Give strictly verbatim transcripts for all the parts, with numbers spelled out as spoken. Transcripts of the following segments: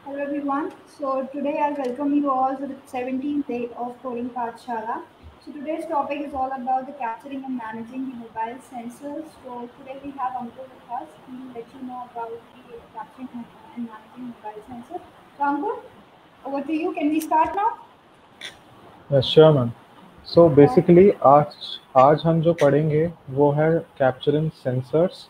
Hello everyone. So today I welcome you all to the seventeenth day of Coding Pathshala. So today's topic is all about the capturing and managing the mobile sensors. So today we have Ankur with us. He will let you know about the capturing and managing mobile sensors. So Ankur, over to you. Can we start now? Sure ma'am. So Yeah. Basically आज आज हम जो पढ़ेंगे वो है capturing sensors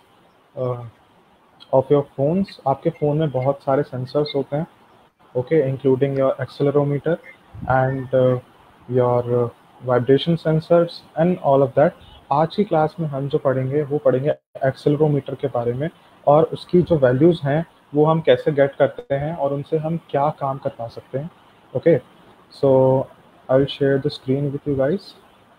of your phones. आपके phone में बहुत सारे सेंसर्स होते हैं, okay, including your accelerometer and your vibration sensors and all of that. आज की क्लास में हम जो पढ़ेंगे वो पढ़ेंगे एक्सेलरोमीटर के बारे में, और उसकी जो वैल्यूज़ हैं वो हम कैसे गेट करते हैं और उनसे हम क्या काम कर पा सकते हैं। Okay, so I will share the screen with you guys.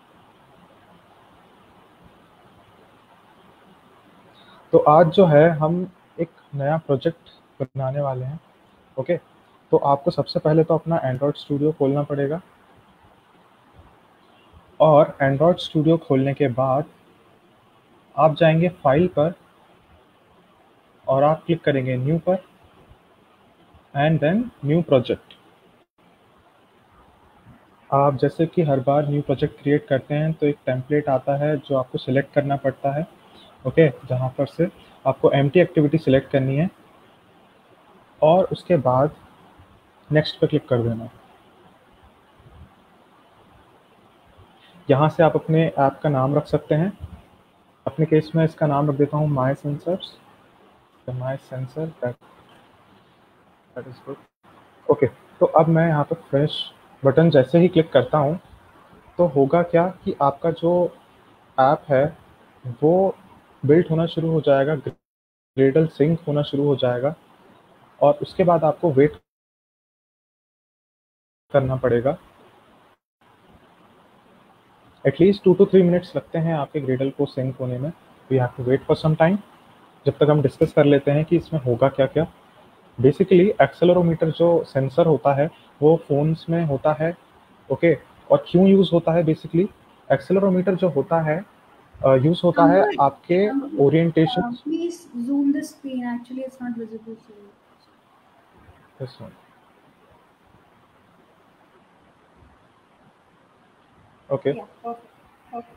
तो आज जो है हम एक नया प्रोजेक्ट बनाने वाले हैं। ओके, तो आपको सबसे पहले तो अपना एंड्रॉयड स्टूडियो खोलना पड़ेगा, और एंड्रॉयड स्टूडियो खोलने के बाद आप जाएंगे फाइल पर और आप क्लिक करेंगे न्यू पर एंड देन न्यू प्रोजेक्ट। आप जैसे कि हर बार न्यू प्रोजेक्ट क्रिएट करते हैं तो एक टेम्पलेट आता है जो आपको सिलेक्ट करना पड़ता है। ओके, जहाँ पर से आपको एम्प्टी एक्टिविटी सिलेक्ट करनी है और उसके बाद नेक्स्ट पे क्लिक कर देना। यहाँ से आप अपने ऐप का नाम रख सकते हैं। अपने केस में इसका नाम रख देता हूँ my sensors, my sensor, that is good. Okay, तो अब मैं यहाँ पर फ्रेश बटन जैसे ही क्लिक करता हूँ तो होगा क्या कि आपका जो ऐप है वो बिल्ड होना शुरू हो जाएगा, ग्रेडल सिंक होना शुरू हो जाएगा, और उसके बाद आपको वेट करना पड़ेगा। At least two two three minutes लगते हैं आपके ग्रेडल को सिंक होने में। We have to wait for some time, जब तक हम डिस्कस कर लेते हैं कि इसमें होगा क्या क्या। बेसिकली एक्सेलरोमीटर जो सेंसर होता है वो फोन्स में होता है, ओके, और क्यों यूज़ होता है? बेसिकली एक्सेलरोमीटर जो होता है यूज़ uh, होता है Ankur, आपके Ankur, orientation. uh, please zoom the screen. Actually, it's not visible to you. This one. Okay. Yeah. Perfect. Perfect.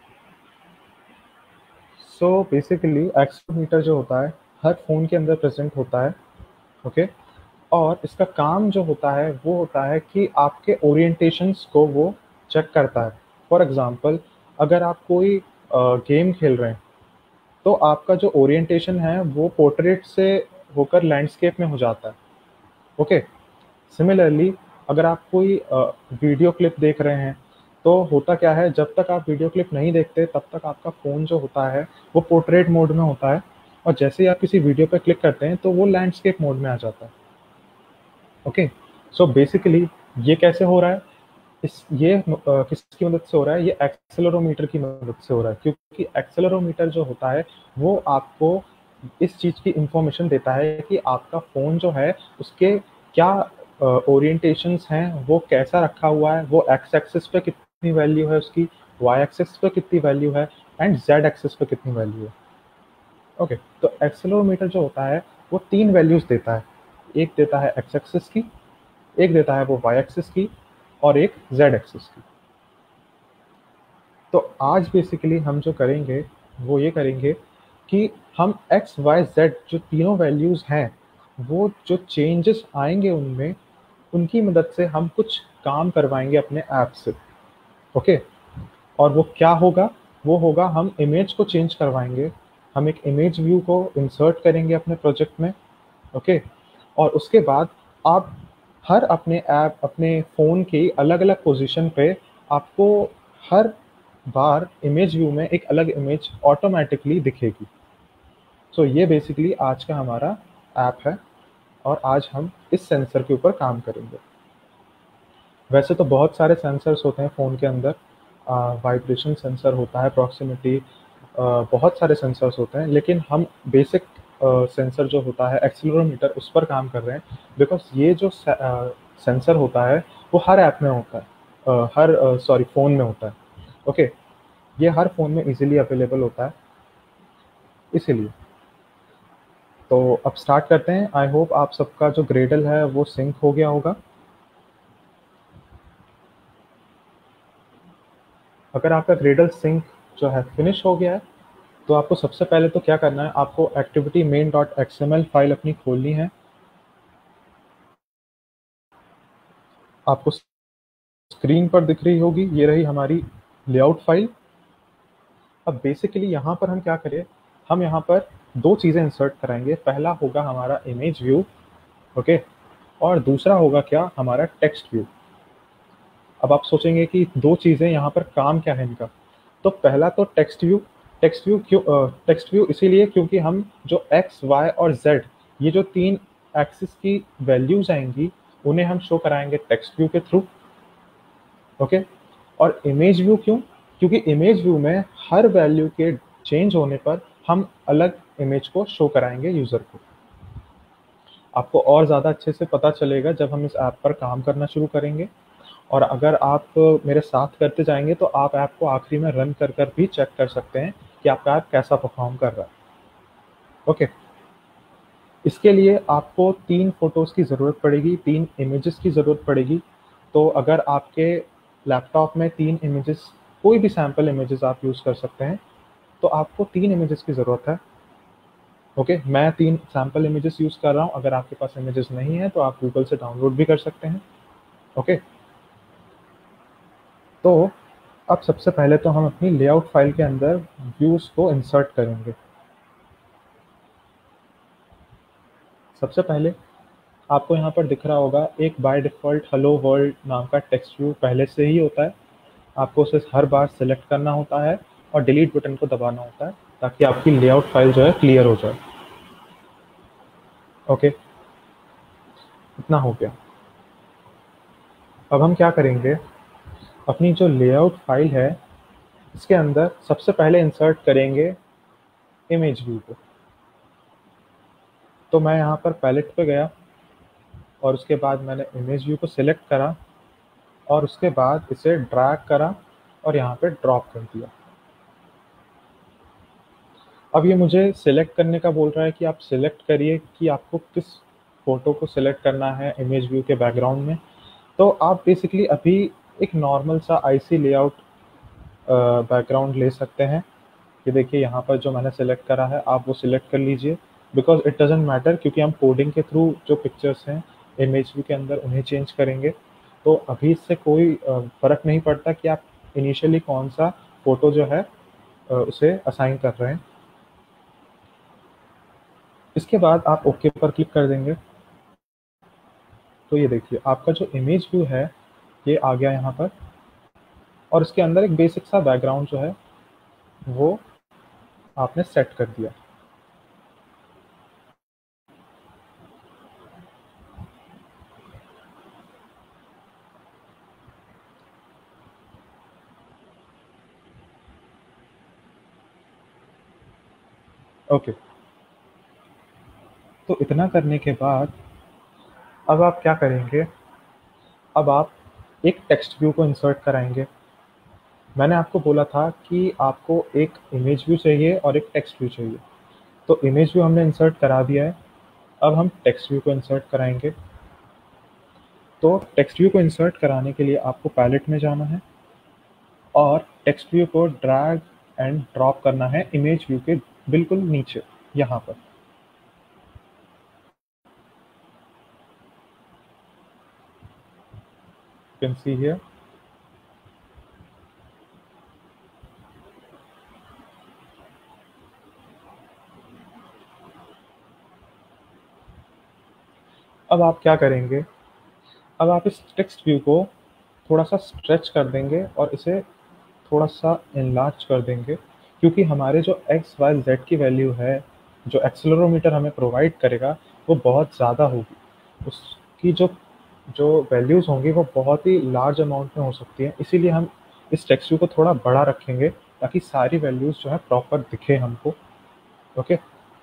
So basically accelerometer जो होता है हर फ़ोन के अंदर प्रेजेंट होता है, ओके okay? और इसका काम जो होता है वो होता है कि आपके ओरिएंटेशंस को वो चेक करता है। फॉर एग्जांपल, अगर आप कोई गेम खेल रहे हैं तो आपका जो ओरिएंटेशन है वो पोर्ट्रेट से होकर लैंडस्केप में हो जाता है, ओके। सिमिलरली अगर आप कोई वीडियो क्लिप देख रहे हैं तो होता क्या है, जब तक आप वीडियो क्लिप नहीं देखते तब तक आपका फ़ोन जो होता है वो पोर्ट्रेट मोड में होता है, और जैसे ही आप किसी वीडियो पर क्लिक करते हैं तो वो लैंडस्केप मोड में आ जाता है। ओके, सो बेसिकली ये कैसे हो रहा है? इस ये uh, किसकी मदद से हो रहा है? ये एक्सेलरोमीटर की मदद से हो रहा है, क्योंकि एक्सेलरोमीटर जो होता है वो आपको इस चीज़ की इंफॉर्मेशन देता है कि आपका फ़ोन जो है उसके क्या ओरिएंटेशंस uh, हैं, वो कैसा रखा हुआ है, वो एक्स एक्सिस पे कितनी वैल्यू है उसकी, वाई एक्सिस पे कितनी वैल्यू है, एंड जेड एक्सिस पे कितनी वैल्यू है। ओके, तो एक्सेलरोमीटर जो होता है वो तीन वैल्यूज़ देता है। एक देता है एक्स एक्सिस की, एक देता है वो वाई एक्सिस की, और एक जेड एक्सिस की। तो आज बेसिकली हम जो करेंगे वो ये करेंगे कि हम एक्स वाई जेड जो तीनों वैल्यूज़ हैं वो जो चेंजेस आएंगे उनमें, उनकी मदद से हम कुछ काम करवाएंगे अपने ऐप से, ओके। और वो क्या होगा? वो होगा हम इमेज को चेंज करवाएंगे। हम एक इमेज व्यू को इंसर्ट करेंगे अपने प्रोजेक्ट में, ओके। और उसके बाद आप हर अपने ऐप अपने फ़ोन की अलग अलग पोजीशन पे आपको हर बार इमेज व्यू में एक अलग इमेज ऑटोमेटिकली दिखेगी। सो so, ये बेसिकली आज का हमारा ऐप है, और आज हम इस सेंसर के ऊपर काम करेंगे। वैसे तो बहुत सारे सेंसर्स होते हैं फ़ोन के अंदर, वाइब्रेशन सेंसर होता है, प्रॉक्सिमिटी, बहुत सारे सेंसर्स होते हैं, लेकिन हम बेसिक सेंसर जो होता है एक्सेलरोमीटर उस पर काम कर रहे हैं, बिकॉज ये जो सेंसर होता है वो हर ऐप में होता है, uh, हर सॉरी uh, फ़ोन में होता है, ओके okay? ये हर फ़ोन में इजीली अवेलेबल होता है, इसीलिए तो अब स्टार्ट करते हैं। आई होप आप सबका जो ग्रेडल है वो सिंक हो गया होगा। अगर आपका ग्रेडल सिंक जो है फिनिश हो गया है तो आपको सबसे पहले तो क्या करना है, आपको activity main dot X M L file अपनी खोलनी है। आपको स्क्रीन पर दिख रही होगी, ये रही हमारी लेआउट फाइल। अब बेसिकली यहाँ पर हम क्या करें, हम यहाँ पर दो चीज़ें इंसर्ट कराएंगे। पहला होगा हमारा इमेज व्यू, ओके, और दूसरा होगा क्या, हमारा टेक्स्ट व्यू। अब आप सोचेंगे कि दो चीज़ें यहाँ पर काम क्या है इनका। तो पहला तो टेक्स्ट व्यू। टेक्स्ट व्यू क्यों टेक्स्ट व्यू इसीलिए क्योंकि हम जो एक्स वाई और जेड, ये जो तीन एक्सिस की वैल्यूज आएंगी उन्हें हम शो कराएंगे टेक्स्ट व्यू के थ्रू, ओके। और इमेज व्यू क्यों, क्योंकि इमेज व्यू में हर वैल्यू के चेंज होने पर हम अलग इमेज को शो कराएंगे यूज़र को। आपको और ज़्यादा अच्छे से पता चलेगा जब हम इस ऐप पर काम करना शुरू करेंगे। और अगर आप मेरे साथ करते जाएंगे तो आप ऐप को आखिरी में रन कर कर भी चेक कर सकते हैं कि आपका ऐप कैसा परफॉर्म कर रहा है, ओके। इसके लिए आपको तीन फोटोज़ की ज़रूरत पड़ेगी, तीन इमेजेस की ज़रूरत पड़ेगी। तो अगर आपके लैपटॉप में तीन इमेजेस, कोई भी सैम्पल इमेजेस आप यूज़ कर सकते हैं, तो आपको तीन इमेजेस की ज़रूरत है, ओके। मैं तीन सैम्पल इमेजेस यूज़ कर रहा हूँ। अगर आपके पास इमेजेस नहीं है तो आप गूगल से डाउनलोड भी कर सकते हैं, ओके। तो अब सबसे पहले तो हम अपनी लेआउट फाइल के अंदर व्यूज़ को इंसर्ट करेंगे। सबसे पहले आपको यहाँ पर दिख रहा होगा एक बाय डिफ़ॉल्ट हेलो वर्ल्ड नाम का टेक्स्ट व्यू पहले से ही होता है। आपको उसे हर बार सेलेक्ट करना होता है और डिलीट बटन को दबाना होता है ताकि आपकी लेआउट फाइल जो है क्लियर हो जाए, ओके। इतना हो गया। अब हम क्या करेंगे, अपनी जो लेआउट फाइल है इसके अंदर सबसे पहले इंसर्ट करेंगे इमेज व्यू को। तो मैं यहाँ पर पैलेट पे गया और उसके बाद मैंने इमेज व्यू को सिलेक्ट करा और उसके बाद इसे ड्रैग करा और यहाँ पे ड्रॉप कर दिया। अब ये मुझे सिलेक्ट करने का बोल रहा है कि आप सिलेक्ट करिए कि आपको किस फ़ोटो को सिलेक्ट करना है इमेज व्यू के बैकग्राउंड में। तो आप बेसिकली अभी एक नॉर्मल सा आईसी लेआउट बैकग्राउंड ले सकते हैं। कि देखिए यहाँ पर जो मैंने सेलेक्ट करा है आप वो सिलेक्ट कर लीजिए, बिकॉज इट डजेंट मैटर, क्योंकि हम कोडिंग के थ्रू जो पिक्चर्स हैं इमेज व्यू के अंदर उन्हें चेंज करेंगे। तो अभी इससे कोई फ़र्क नहीं पड़ता कि आप इनिशियली कौन सा फ़ोटो जो है उसे असाइन कर रहे हैं। इसके बाद आप ओके पर क्लिक कर देंगे। तो ये देखिए आपका जो इमेज व्यू है ये आ गया यहाँ पर, और इसके अंदर एक बेसिक सा बैकग्राउंड जो है वो आपने सेट कर दिया। ओके, तो इतना करने के बाद अब आप क्या करेंगे, अब आप एक टेक्स्ट व्यू को इंसर्ट कराएंगे। मैंने आपको बोला था कि आपको एक इमेज व्यू चाहिए और एक टेक्स्ट व्यू चाहिए। तो इमेज व्यू हमने इंसर्ट करा दिया है, अब हम टेक्स्ट व्यू को इंसर्ट कराएंगे। तो टेक्स्ट व्यू को इंसर्ट कराने के लिए आपको पैलेट में जाना है और टेक्स्ट व्यू को ड्रैग एंड ड्रॉप करना है इमेज व्यू के बिल्कुल नीचे यहाँ पर। You can see here. अब आप क्या करेंगे, अब आप इस टेक्स्ट व्यू को थोड़ा सा स्ट्रेच कर देंगे और इसे थोड़ा सा इनलार्ज कर देंगे, क्योंकि हमारे जो एक्स वाई जेड की वैल्यू है जो एक्सेलेरोमीटर हमें प्रोवाइड करेगा वो बहुत ज़्यादा होगी। उसकी जो जो वैल्यूज़ होंगी वो बहुत ही लार्ज अमाउंट में हो सकती हैं, इसीलिए हम इस टेक्स्ट व्यू को थोड़ा बड़ा रखेंगे ताकि सारी वैल्यूज़ जो है प्रॉपर दिखे हमको, ओके।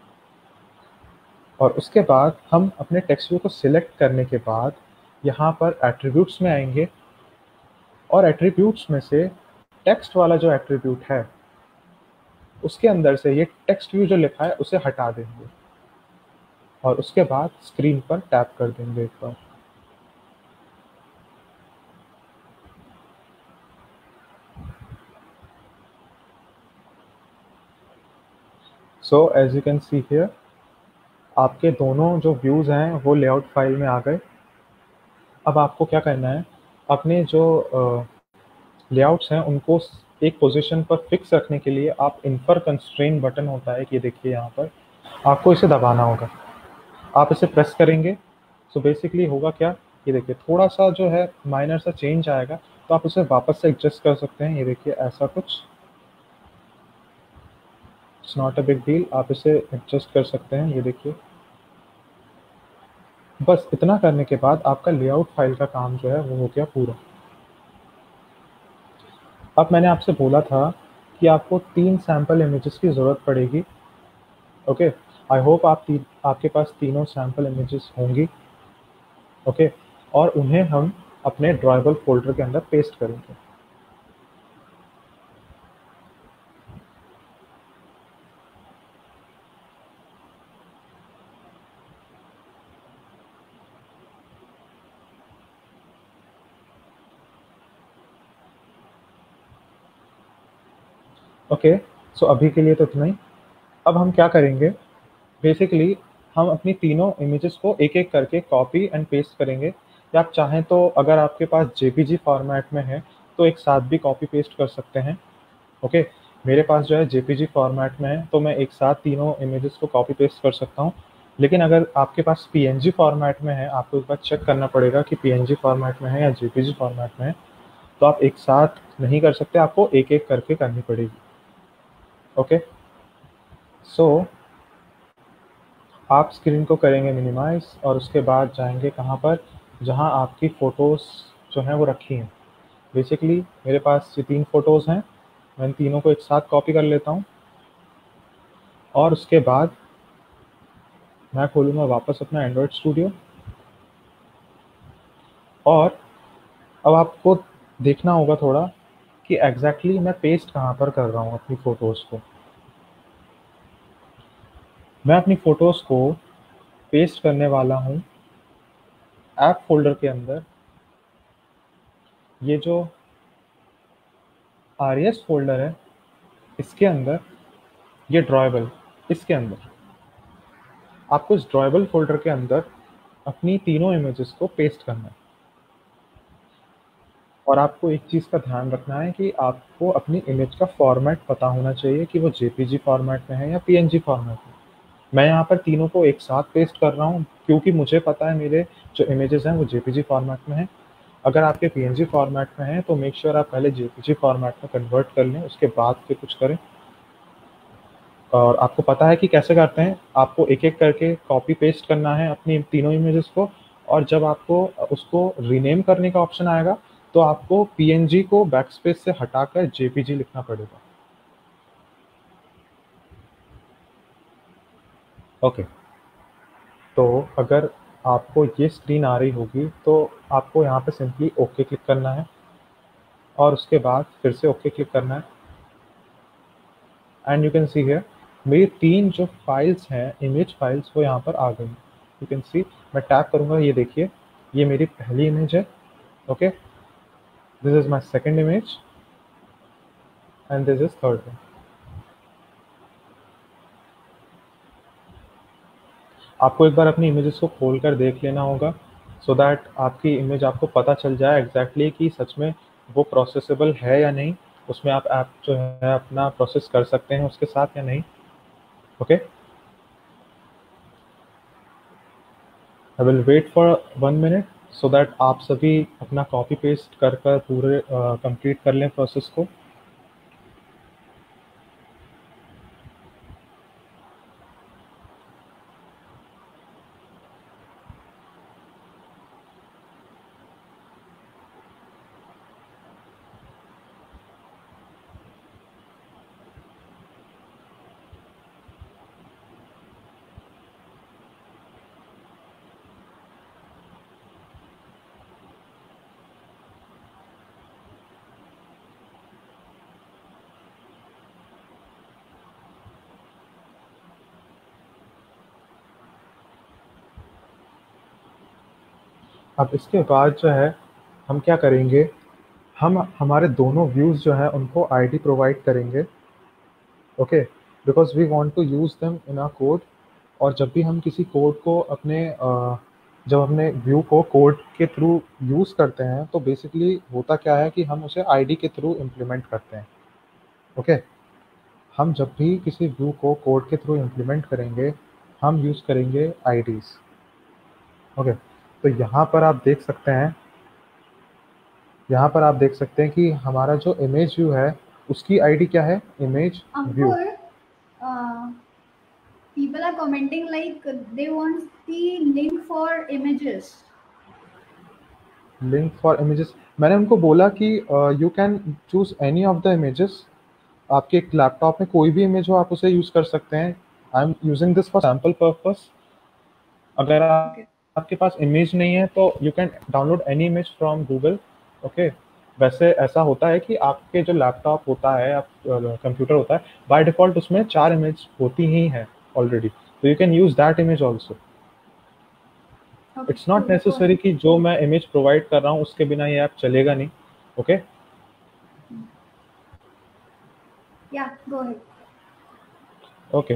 और उसके बाद हम अपने टेक्स्ट व्यू को सिलेक्ट करने के बाद यहाँ पर एट्रीब्यूट्स में आएंगे और एट्रीब्यूट्स में से टेक्स्ट वाला जो एट्रीब्यूट है उसके अंदर से ये टेक्स्ट व्यू जो लिखा है उसे हटा देंगे। और उसके बाद स्क्रीन पर टैप कर देंगे एक बार। So as you can see here, आपके दोनों जो व्यूज़ हैं वो लेआउट फाइल में आ गए। अब आपको क्या करना है, अपने जो लेआउट्स हैं उनको एक पोजीशन पर फिक्स रखने के लिए आप इन्फर कंस्ट्रेन बटन होता है कि ये देखिए यहाँ पर, आपको इसे दबाना होगा। आप इसे प्रेस करेंगे सो बेसिकली होगा क्या, ये देखिए थोड़ा सा जो है माइनर सा चेंज आएगा, तो आप उसे वापस से एडजस्ट कर सकते हैं। ये देखिए ऐसा कुछ, it's not a big deal, आप इसे एडजस्ट कर सकते हैं। ये देखिए, बस इतना करने के बाद आपका लेआउट फाइल का काम जो है वो हो गया पूरा। अब मैंने आपसे बोला था कि आपको तीन सैम्पल इमेजेस की ज़रूरत पड़ेगी। ओके, आई होप आप ती, आपके पास तीनों सैम्पल इमेजेस होंगी। ओके, और उन्हें हम अपने ड्राइबल फोल्डर के अंदर पेस्ट करेंगे। ओके, सो अभी के लिए तो इतना ही। अब हम क्या करेंगे, बेसिकली हम अपनी तीनों इमेजेस को एक एक करके कॉपी एंड पेस्ट करेंगे, या आप चाहें तो अगर आपके पास जेपीजी फॉर्मेट में है तो एक साथ भी कॉपी पेस्ट कर सकते हैं। ओके, मेरे पास जो है जेपीजी फॉर्मेट में है तो मैं एक साथ तीनों इमेजेस को कॉपी पेस्ट कर सकता हूँ। लेकिन अगर आपके पास पीएनजी फॉर्मेट में है, आपको एक बार चेक करना पड़ेगा कि पीएनजी फॉर्मेट में है या जेपीजी फॉर्मेट में है, तो आप एक साथ नहीं कर सकते, आपको एक एक करके करनी पड़ेगी। ओके, सो आप स्क्रीन को करेंगे मिनिमाइज और उसके बाद जाएंगे कहाँ पर, जहाँ आपकी फ़ोटोज़ जो हैं वो रखी हैं। बेसिकली मेरे पास ये तीन फ़ोटोज़ हैं, मैं इन तीनों को एक साथ कॉपी कर लेता हूँ और उसके बाद मैं खोलूँगा वापस अपना एंड्रॉयड स्टूडियो। और अब आपको देखना होगा थोड़ा कि एग्जैक्टली मैं पेस्ट कहाँ पर कर रहा हूँ अपनी फ़ोटोज़ को। मैं अपनी फ़ोटोज़ को पेस्ट करने वाला हूँ ऐप फ़ोल्डर के अंदर। ये जो आर एस फ़ोल्डर है इसके अंदर, ये ड्रॉएबल, इसके अंदर आपको इस ड्रॉएबल फ़ोल्डर के अंदर अपनी तीनों इमेजेस को पेस्ट करना है। और आपको एक चीज़ का ध्यान रखना है कि आपको अपनी इमेज का फॉर्मेट पता होना चाहिए कि वो जेपीजी फॉर्मेट में है या पीएनजी फॉर्मेट में। मैं यहाँ पर तीनों को एक साथ पेस्ट कर रहा हूँ क्योंकि मुझे पता है मेरे जो इमेजेस हैं वो जेपीजी फॉर्मेट में हैं। अगर आपके पीएनजी फॉर्मेट में हैं तो मेक श्योर आप पहले जेपीजी फॉर्मेट में कन्वर्ट कर लें, उसके बाद फिर कुछ करें। और आपको पता है कि कैसे करते हैं, आपको एक-एक करके कॉपी पेस्ट करना है अपनी तीनों इमेजेस को, और जब आपको उसको रीनेम करने का ऑप्शन आएगा, तो आपको पीएनजी को बैकस्पेस से हटाकर जेपीजी लिखना पड़ेगा। ओके, तो अगर आपको ये स्क्रीन आ रही होगी, तो आपको यहाँ पे सिंपली ओके क्लिक करना है और उसके बाद फिर से ओके क्लिक करना है। And you can see here मेरी तीन जो फाइल्स हैं, इमेज फाइल्स, वो यहाँ पर आ गई। यू कैन सी, मैं टैप करूँगा, ये देखिए ये मेरी पहली इमेज है। Okay, this is my second image and this is third one. आपको एक बार अपनी इमेजेस को खोल कर देख लेना होगा सो so दैट आपकी इमेज आपको पता चल जाए एग्जैक्टली exactly कि सच में वो प्रोसेसेबल है या नहीं, उसमें आप ऐप जो है अपना प्रोसेस कर सकते हैं उसके साथ या नहीं। Okay, I will wait for one minute so that आप सभी अपना कॉपी पेस्ट कर कर पूरे कंप्लीट uh, कर लें प्रोसेस को। अब इसके बाद जो है हम क्या करेंगे, हम हमारे दोनों व्यूज़ जो है उनको आईडी प्रोवाइड करेंगे, okay, because we want to use them in a code. और जब भी हम किसी कोड को अपने अ, जब अपने व्यू को कोड के थ्रू यूज़ करते हैं तो बेसिकली होता क्या है कि हम उसे आईडी के थ्रू इम्प्लीमेंट करते हैं, ओके। हम जब भी किसी व्यू को कोड के थ्रू इम्प्लीमेंट करेंगे हम यूज़ करेंगे आईडीज़, ओके। तो यहाँ पर आप देख सकते हैं यहाँ पर आप देख सकते हैं कि हमारा जो इमेज व्यू है उसकी आईडी क्या है, image view. Ankur, uh, people are commenting like they want the link for images. Link for images, मैंने उनको बोला कि you can choose any of the images. आपके लैपटॉप में कोई भी इमेज हो आप उसे यूज़ कर सकते हैं। I am using this for sample purpose. अगर आप, Okay. आपके पास इमेज नहीं है तो you can download any image from Google, okay. वैसे ऐसा होता है कि आपके जो लैपटॉप होता है, आप कंप्यूटर होता है, बाय डिफ़ॉल्ट उसमें चार इमेज होती ही हैं ऑलरेडी, तो you can use that image also. Okay, it's not cool. Go necessary ahead. कि जो मैं इमेज प्रोवाइड कर रहा हूँ उसके बिना ये ऐप चलेगा नहीं, okay. Yeah, go ahead. Okay,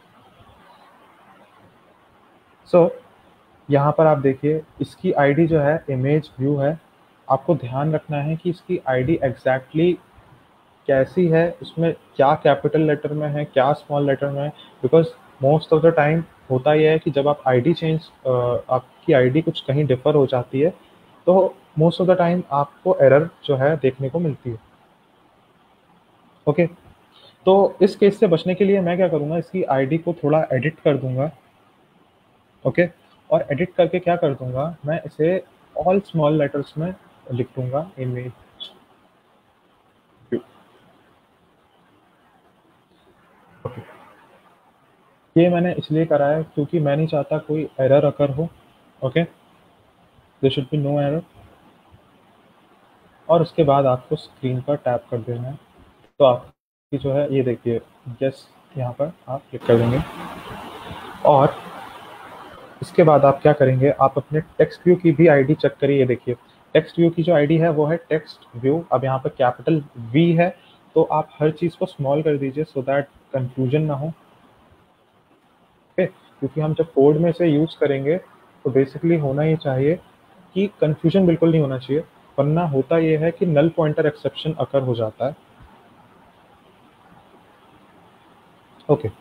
so यहाँ पर आप देखिए इसकी आईडी जो है इमेज व्यू है। आपको ध्यान रखना है कि इसकी आईडी एग्जैक्टली कैसी है, उसमें क्या कैपिटल लेटर में है, क्या स्मॉल लेटर में है, because most of the time होता यह है कि जब आप आईडी चेंज, आपकी आईडी कुछ कहीं डिफर हो जाती है तो मोस्ट ऑफ द टाइम आपको एरर जो है देखने को मिलती है, ओके। तो इस केस से बचने के लिए मैं क्या करूँगा, इसकी आईडी को थोड़ा एडिट कर दूंगा, ओके। और एडिट करके क्या कर दूंगा, मैं इसे ऑल स्मॉल लेटर्स में लिख दूंगा, इमेज व्यू, ओके। ये मैंने इसलिए करा है क्योंकि मैं नहीं चाहता कोई एरर अकर हो, okay. There should be no error. और उसके बाद आपको स्क्रीन पर टैप कर देना है, तो आपकी जो है ये देखिए यस, यहाँ पर आप क्लिक कर देंगे। और इसके बाद आप क्या करेंगे, आप अपने टेक्स्ट व्यू की भी आईडी चेक करिए। ये देखिए टेक्स्ट व्यू की जो आईडी है वो है टेक्स्ट व्यू। अब यहाँ पर कैपिटल वी है, तो आप हर चीज़ को स्मॉल कर दीजिए सो दैट कंफ्यूजन ना हो, ओके। क्योंकि हम जब कोड में इसे यूज़ करेंगे तो बेसिकली होना ये चाहिए कि कंफ्यूजन बिल्कुल नहीं होना चाहिए, वरना होता ये है कि नल पॉइंटर एक्सेप्शन अकर हो जाता है, okay.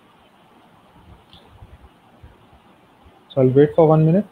So I will wait for one minute.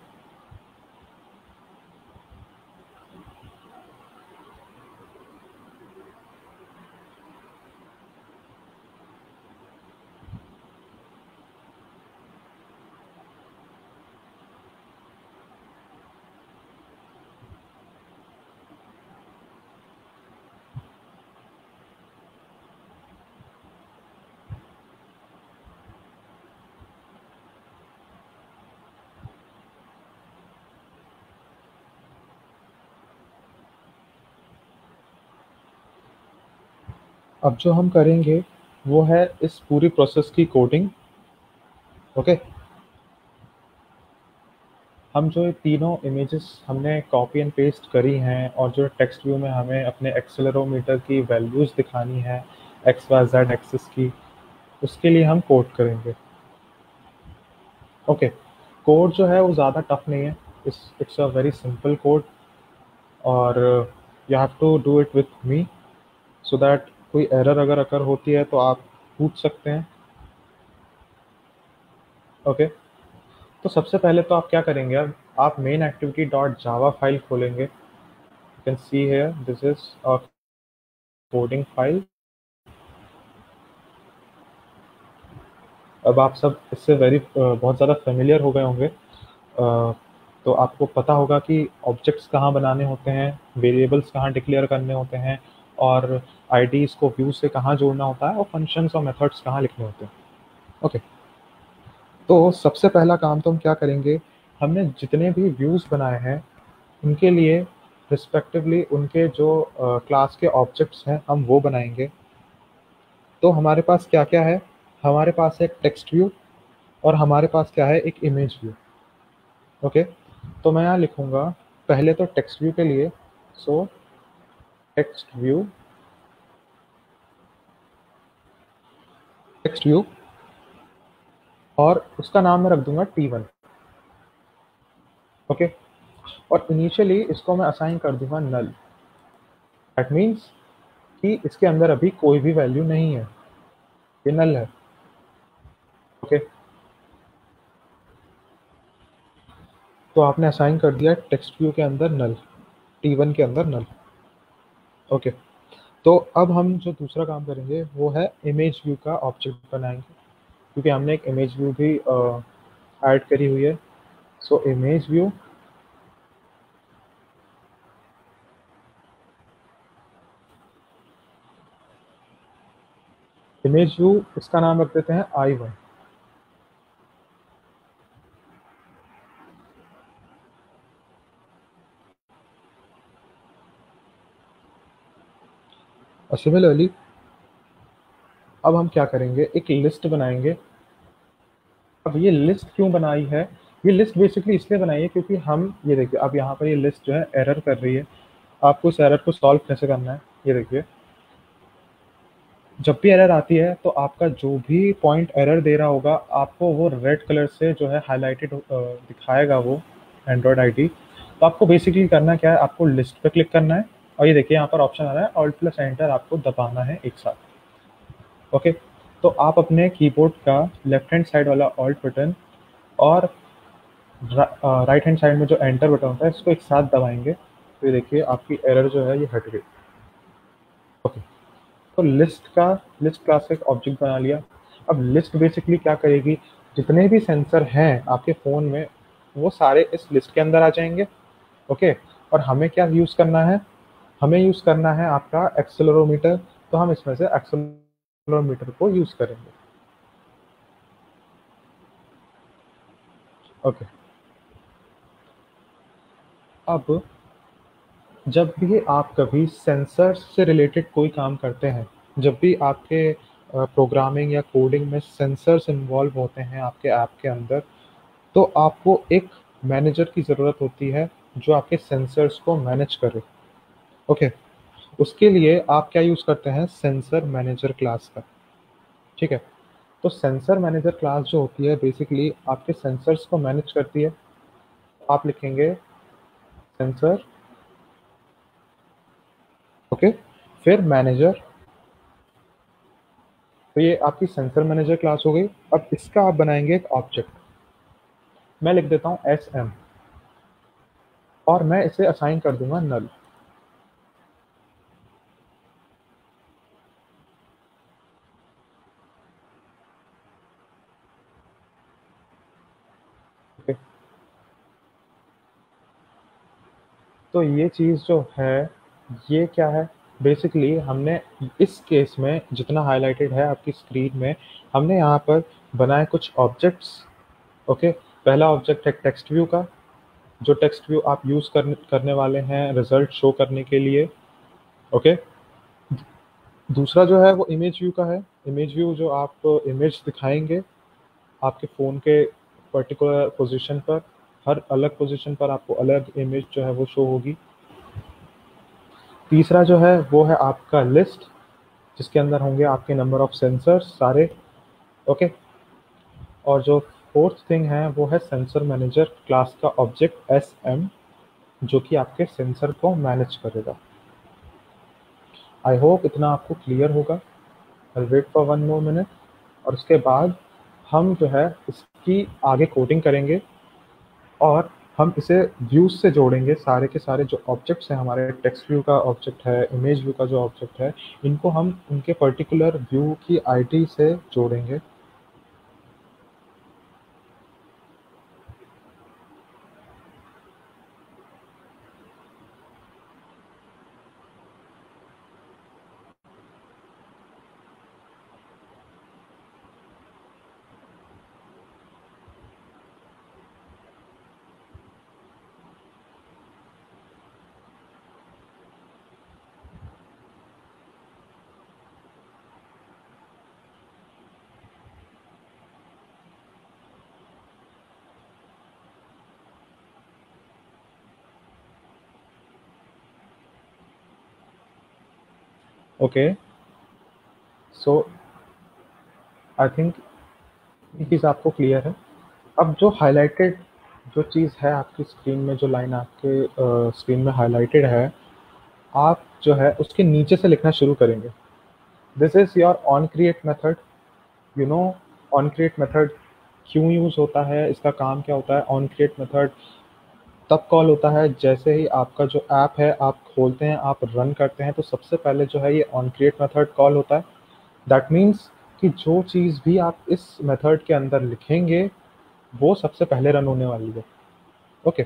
अब जो हम करेंगे वो है इस पूरी प्रोसेस की कोडिंग, ओके। हम जो ये तीनों इमेजेस हमने कॉपी एंड पेस्ट करी हैं और जो टेक्स्ट व्यू में हमें अपने एक्सेलेरोमीटर की वैल्यूज़ दिखानी है, एक्स वाई जेड एक्सिस की, उसके लिए हम कोड करेंगे, ओके। कोड जो है वो ज़्यादा टफ नहीं है, it's it's a very simple code. और you have to do it with me so that कोई एरर अगर अगर होती है तो आप पूछ सकते हैं, ओके। तो सबसे पहले तो आप क्या करेंगे, अब आप main activity dot Java file खोलेंगे। You can see here this is a coding file. अब आप सब इससे वेरी बहुत ज़्यादा फेमिलियर हो गए होंगे, अ, तो आपको पता होगा कि ऑब्जेक्ट्स कहाँ बनाने होते हैं, वेरिएबल्स कहाँ डिक्लेयर करने होते हैं, और आईडीज़ को व्यू से कहाँ जोड़ना होता है, और फंक्शंस और मेथड्स कहाँ लिखने होते हैं, ओके। तो सबसे पहला काम तो हम क्या करेंगे, हमने जितने भी व्यूज़ बनाए हैं उनके लिए रिस्पेक्टिवली उनके जो क्लास के ऑब्जेक्ट्स हैं हम वो बनाएंगे। तो हमारे पास क्या क्या है, हमारे पास है एक टेक्स्ट व्यू और हमारे पास क्या है, एक इमेज व्यू, ओके। तो मैं यहाँ लिखूँगा पहले तो टेक्स्ट व्यू के लिए, so text view text view और उसका नाम मैं रख दूंगा टी वन। ओके, और इनिशियली इसको मैं असाइन कर दूंगा नल। दैट मीन्स कि इसके अंदर अभी कोई भी वैल्यू नहीं है, ये नल है। ओके, तो आपने असाइन कर दिया टेक्स्ट व्यू के अंदर नल, टी वन के अंदर नल। ओके, तो अब हम जो दूसरा काम करेंगे वो है इमेज व्यू का ऑब्जेक्ट बनाएंगे, क्योंकि हमने एक इमेज व्यू भी ऐड करी हुई है। So image view image view इसका नाम रख देते हैं आई वन। और सिमिलरली अब हम क्या करेंगे, एक लिस्ट बनाएंगे। अब ये लिस्ट क्यों बनाई है, ये लिस्ट बेसिकली इसलिए बनाई है क्योंकि हम ये देखिए, अब यहाँ पर ये लिस्ट जो है एरर कर रही है। आपको इस एरर को सॉल्व कैसे करना है, ये देखिए, जब भी एरर आती है तो आपका जो भी पॉइंट एरर दे रहा होगा आपको वो रेड कलर से जो है हाईलाइटेड दिखाएगा वो एंड्रॉयड आईडी। तो आपको बेसिकली करना क्या है, आपको लिस्ट पे क्लिक करना है और ये देखिए यहाँ पर ऑप्शन आ रहा है ऑल्ट प्लस एंटर, आपको दबाना है एक साथ। ओके, तो आप अपने कीबोर्ड का लेफ्ट हैंड साइड वाला ऑल्ट बटन और राइट हैंड साइड में जो एंटर बटन होता है इसको एक साथ दबाएंगे, तो ये देखिए आपकी एरर जो है ये हट गई। ओके, तो लिस्ट का लिस्ट क्लास का एक ऑब्जेक्ट बना लिया। अब लिस्ट बेसिकली क्या करेगी, जितने भी सेंसर हैं आपके फ़ोन में वो सारे इस लिस्ट के अंदर आ जाएंगे। ओके, और हमें क्या यूज़ करना है, हमें यूज़ करना है आपका एक्सेलेरोमीटर, तो हम इसमें से एक्सेलेरोमीटर को यूज़ करेंगे। ओके, अब जब भी आप कभी सेंसर से रिलेटेड कोई काम करते हैं, जब भी आपके प्रोग्रामिंग या कोडिंग में सेंसर्स इन्वॉल्व होते हैं आपके ऐप के अंदर, तो आपको एक मैनेजर की ज़रूरत होती है जो आपके सेंसर्स को मैनेज करे। ओके, उसके लिए आप क्या यूज़ करते हैं, सेंसर मैनेजर क्लास का। ठीक है, तो सेंसर मैनेजर क्लास जो होती है बेसिकली आपके सेंसर्स को मैनेज करती है। आप लिखेंगे सेंसर, ओके, फिर मैनेजर, तो ये आपकी सेंसर मैनेजर क्लास हो गई। अब इसका आप बनाएंगे एक ऑब्जेक्ट, मैं लिख देता हूँ एस एम और मैं इसे असाइन कर दूंगा नल। ओके, तो ये चीज़ जो है ये क्या है, बेसिकली हमने इस केस में जितना हाईलाइटेड है आपकी स्क्रीन में, हमने यहाँ पर बनाए कुछ ऑब्जेक्ट्स। ओके, पहला ऑब्जेक्ट है टेक्स्ट व्यू का, जो टेक्स्ट व्यू आप यूज़ करने करने वाले हैं रिजल्ट शो करने के लिए। ओके, दूसरा जो है वो इमेज व्यू का है, इमेज व्यू जो आप इमेज दिखाएंगे आपके फ़ोन के पर्टिकुलर पोजीशन पर, हर अलग पोजीशन पर आपको अलग इमेज जो है वो शो होगी। तीसरा जो है वो है आपका लिस्ट, जिसके अंदर होंगे आपके नंबर ऑफ सेंसर्स सारे। ओके, और जो फोर्थ थिंग है वो है सेंसर मैनेजर क्लास का ऑब्जेक्ट एस एम, जो कि आपके सेंसर को मैनेज करेगा। आई होप इतना आपको क्लियर होगा। I wait for one more minute, और उसके बाद हम जो है इसकी आगे कोडिंग करेंगे और हम इसे व्यूज़ से जोड़ेंगे। सारे के सारे जो ऑब्जेक्ट्स हैं हमारे, टेक्स्ट व्यू का ऑब्जेक्ट है, इमेज व्यू का जो ऑब्जेक्ट है, इनको हम उनके पर्टिकुलर व्यू की आईडी से जोड़ेंगे। ओके, सो आई थिंक ये चीज़ आपको क्लियर है। अब जो हाइलाइटेड जो चीज़ है आपकी स्क्रीन में, जो लाइन आपके स्क्रीन में हाइलाइटेड है, आप जो है उसके नीचे से लिखना शुरू करेंगे। This is your on create method. You know on create method क्यों यूज़ होता है, इसका काम क्या होता है। ऑन क्रिएट मेथड तब कॉल होता है जैसे ही आपका जो ऐप है आप खोलते हैं, आप रन करते हैं, तो सबसे पहले जो है ये ऑन क्रिएट मेथड कॉल होता है। दैट मीन्स कि जो चीज़ भी आप इस मेथड के अंदर लिखेंगे वो सबसे पहले रन होने वाली है। ओके,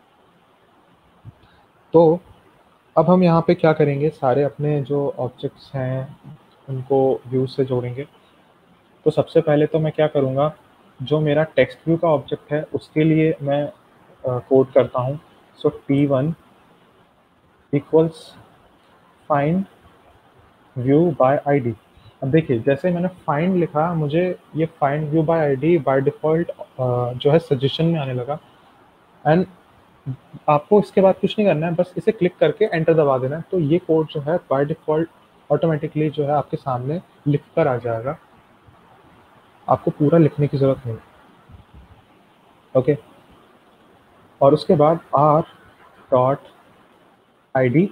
तो अब हम यहाँ पे क्या करेंगे, सारे अपने जो ऑब्जेक्ट्स हैं उनको व्यू से जोड़ेंगे। तो सबसे पहले तो मैं क्या करूँगा, जो मेरा टेक्स्ट व्यू का ऑब्जेक्ट है उसके लिए मैं कोड करता हूँ। So T one equals find view by ID. अब देखिए जैसे मैंने फाइंड लिखा, मुझे ये find view by ID by default जो है सजेशन में आने लगा। एंड आपको इसके बाद कुछ नहीं करना है, बस इसे क्लिक करके एंटर दबा देना है। तो ये कोड जो है बाय डिफ़ॉल्ट ऑटोमेटिकली जो है आपके सामने लिख कर आ जाएगा, आपको पूरा लिखने की ज़रूरत नहीं। ओके, और उसके बाद R dot I D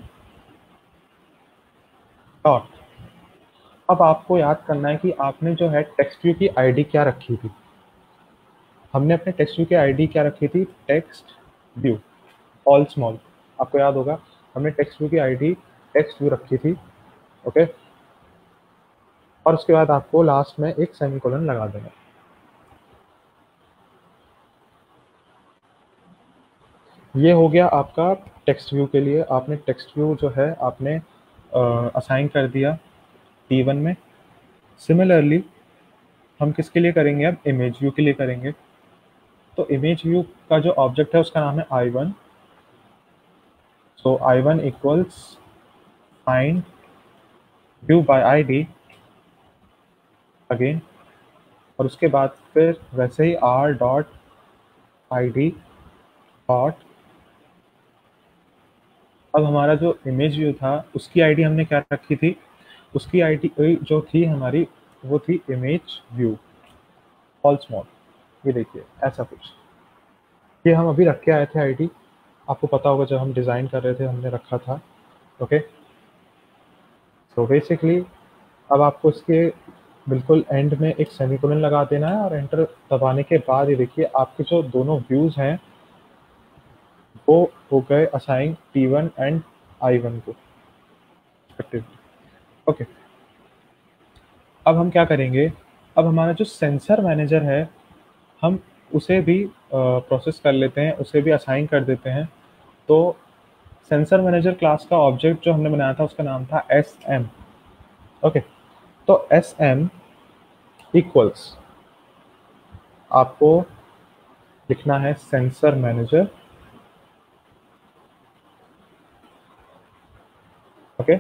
dot, अब आपको याद करना है कि आपने जो है टेक्स्ट व्यू की आईडी क्या रखी थी। हमने अपने टेक्स्ट व्यू की आईडी क्या रखी थी, टेक्स्ट व्यू ऑल स्मॉल। आपको याद होगा हमने टेक्स्ट व्यू की आईडी टेक्स्ट व्यू रखी थी। ओके, और उसके बाद आपको लास्ट में एक सेमीकोलन लगा देना। ये हो गया आपका टेक्स्ट व्यू के लिए। आपने टेक्स्ट व्यू जो है आपने असाइन कर दिया टी वन में। सिमिलरली हम किसके लिए करेंगे, अब इमेज व्यू के लिए करेंगे। तो इमेज व्यू का जो ऑब्जेक्ट है उसका नाम है I one. So I one equals find view by ID again, और उसके बाद फिर वैसे ही R dot I D dot, अब हमारा जो इमेज व्यू था उसकी आईडी हमने क्या रखी थी, उसकी आईडी जो थी हमारी वो थी इमेज व्यू ऑल स्मॉल। ये देखिए ऐसा कुछ, ये हम अभी रख के आए थे आईडी, आपको पता होगा जब हम डिज़ाइन कर रहे थे हमने रखा था। ओके, सो बेसिकली अब आपको इसके बिल्कुल एंड में एक सेमीकोलन लगा देना है, और एंटर दबाने के बाद ये देखिए आपके जो दोनों व्यूज़ हैं वो हो गए assign T one and I one को रिस्पेक्टिवली। ओके, अब हम क्या करेंगे, अब हमारा जो सेंसर मैनेजर है हम उसे भी प्रोसेस कर लेते हैं, उसे भी असाइन कर देते हैं। तो सेंसर मैनेजर क्लास का ऑब्जेक्ट जो हमने बनाया था उसका नाम था एस एम। ओके, तो एस एम इक्वल्स आपको लिखना है सेंसर मैनेजर। ओके,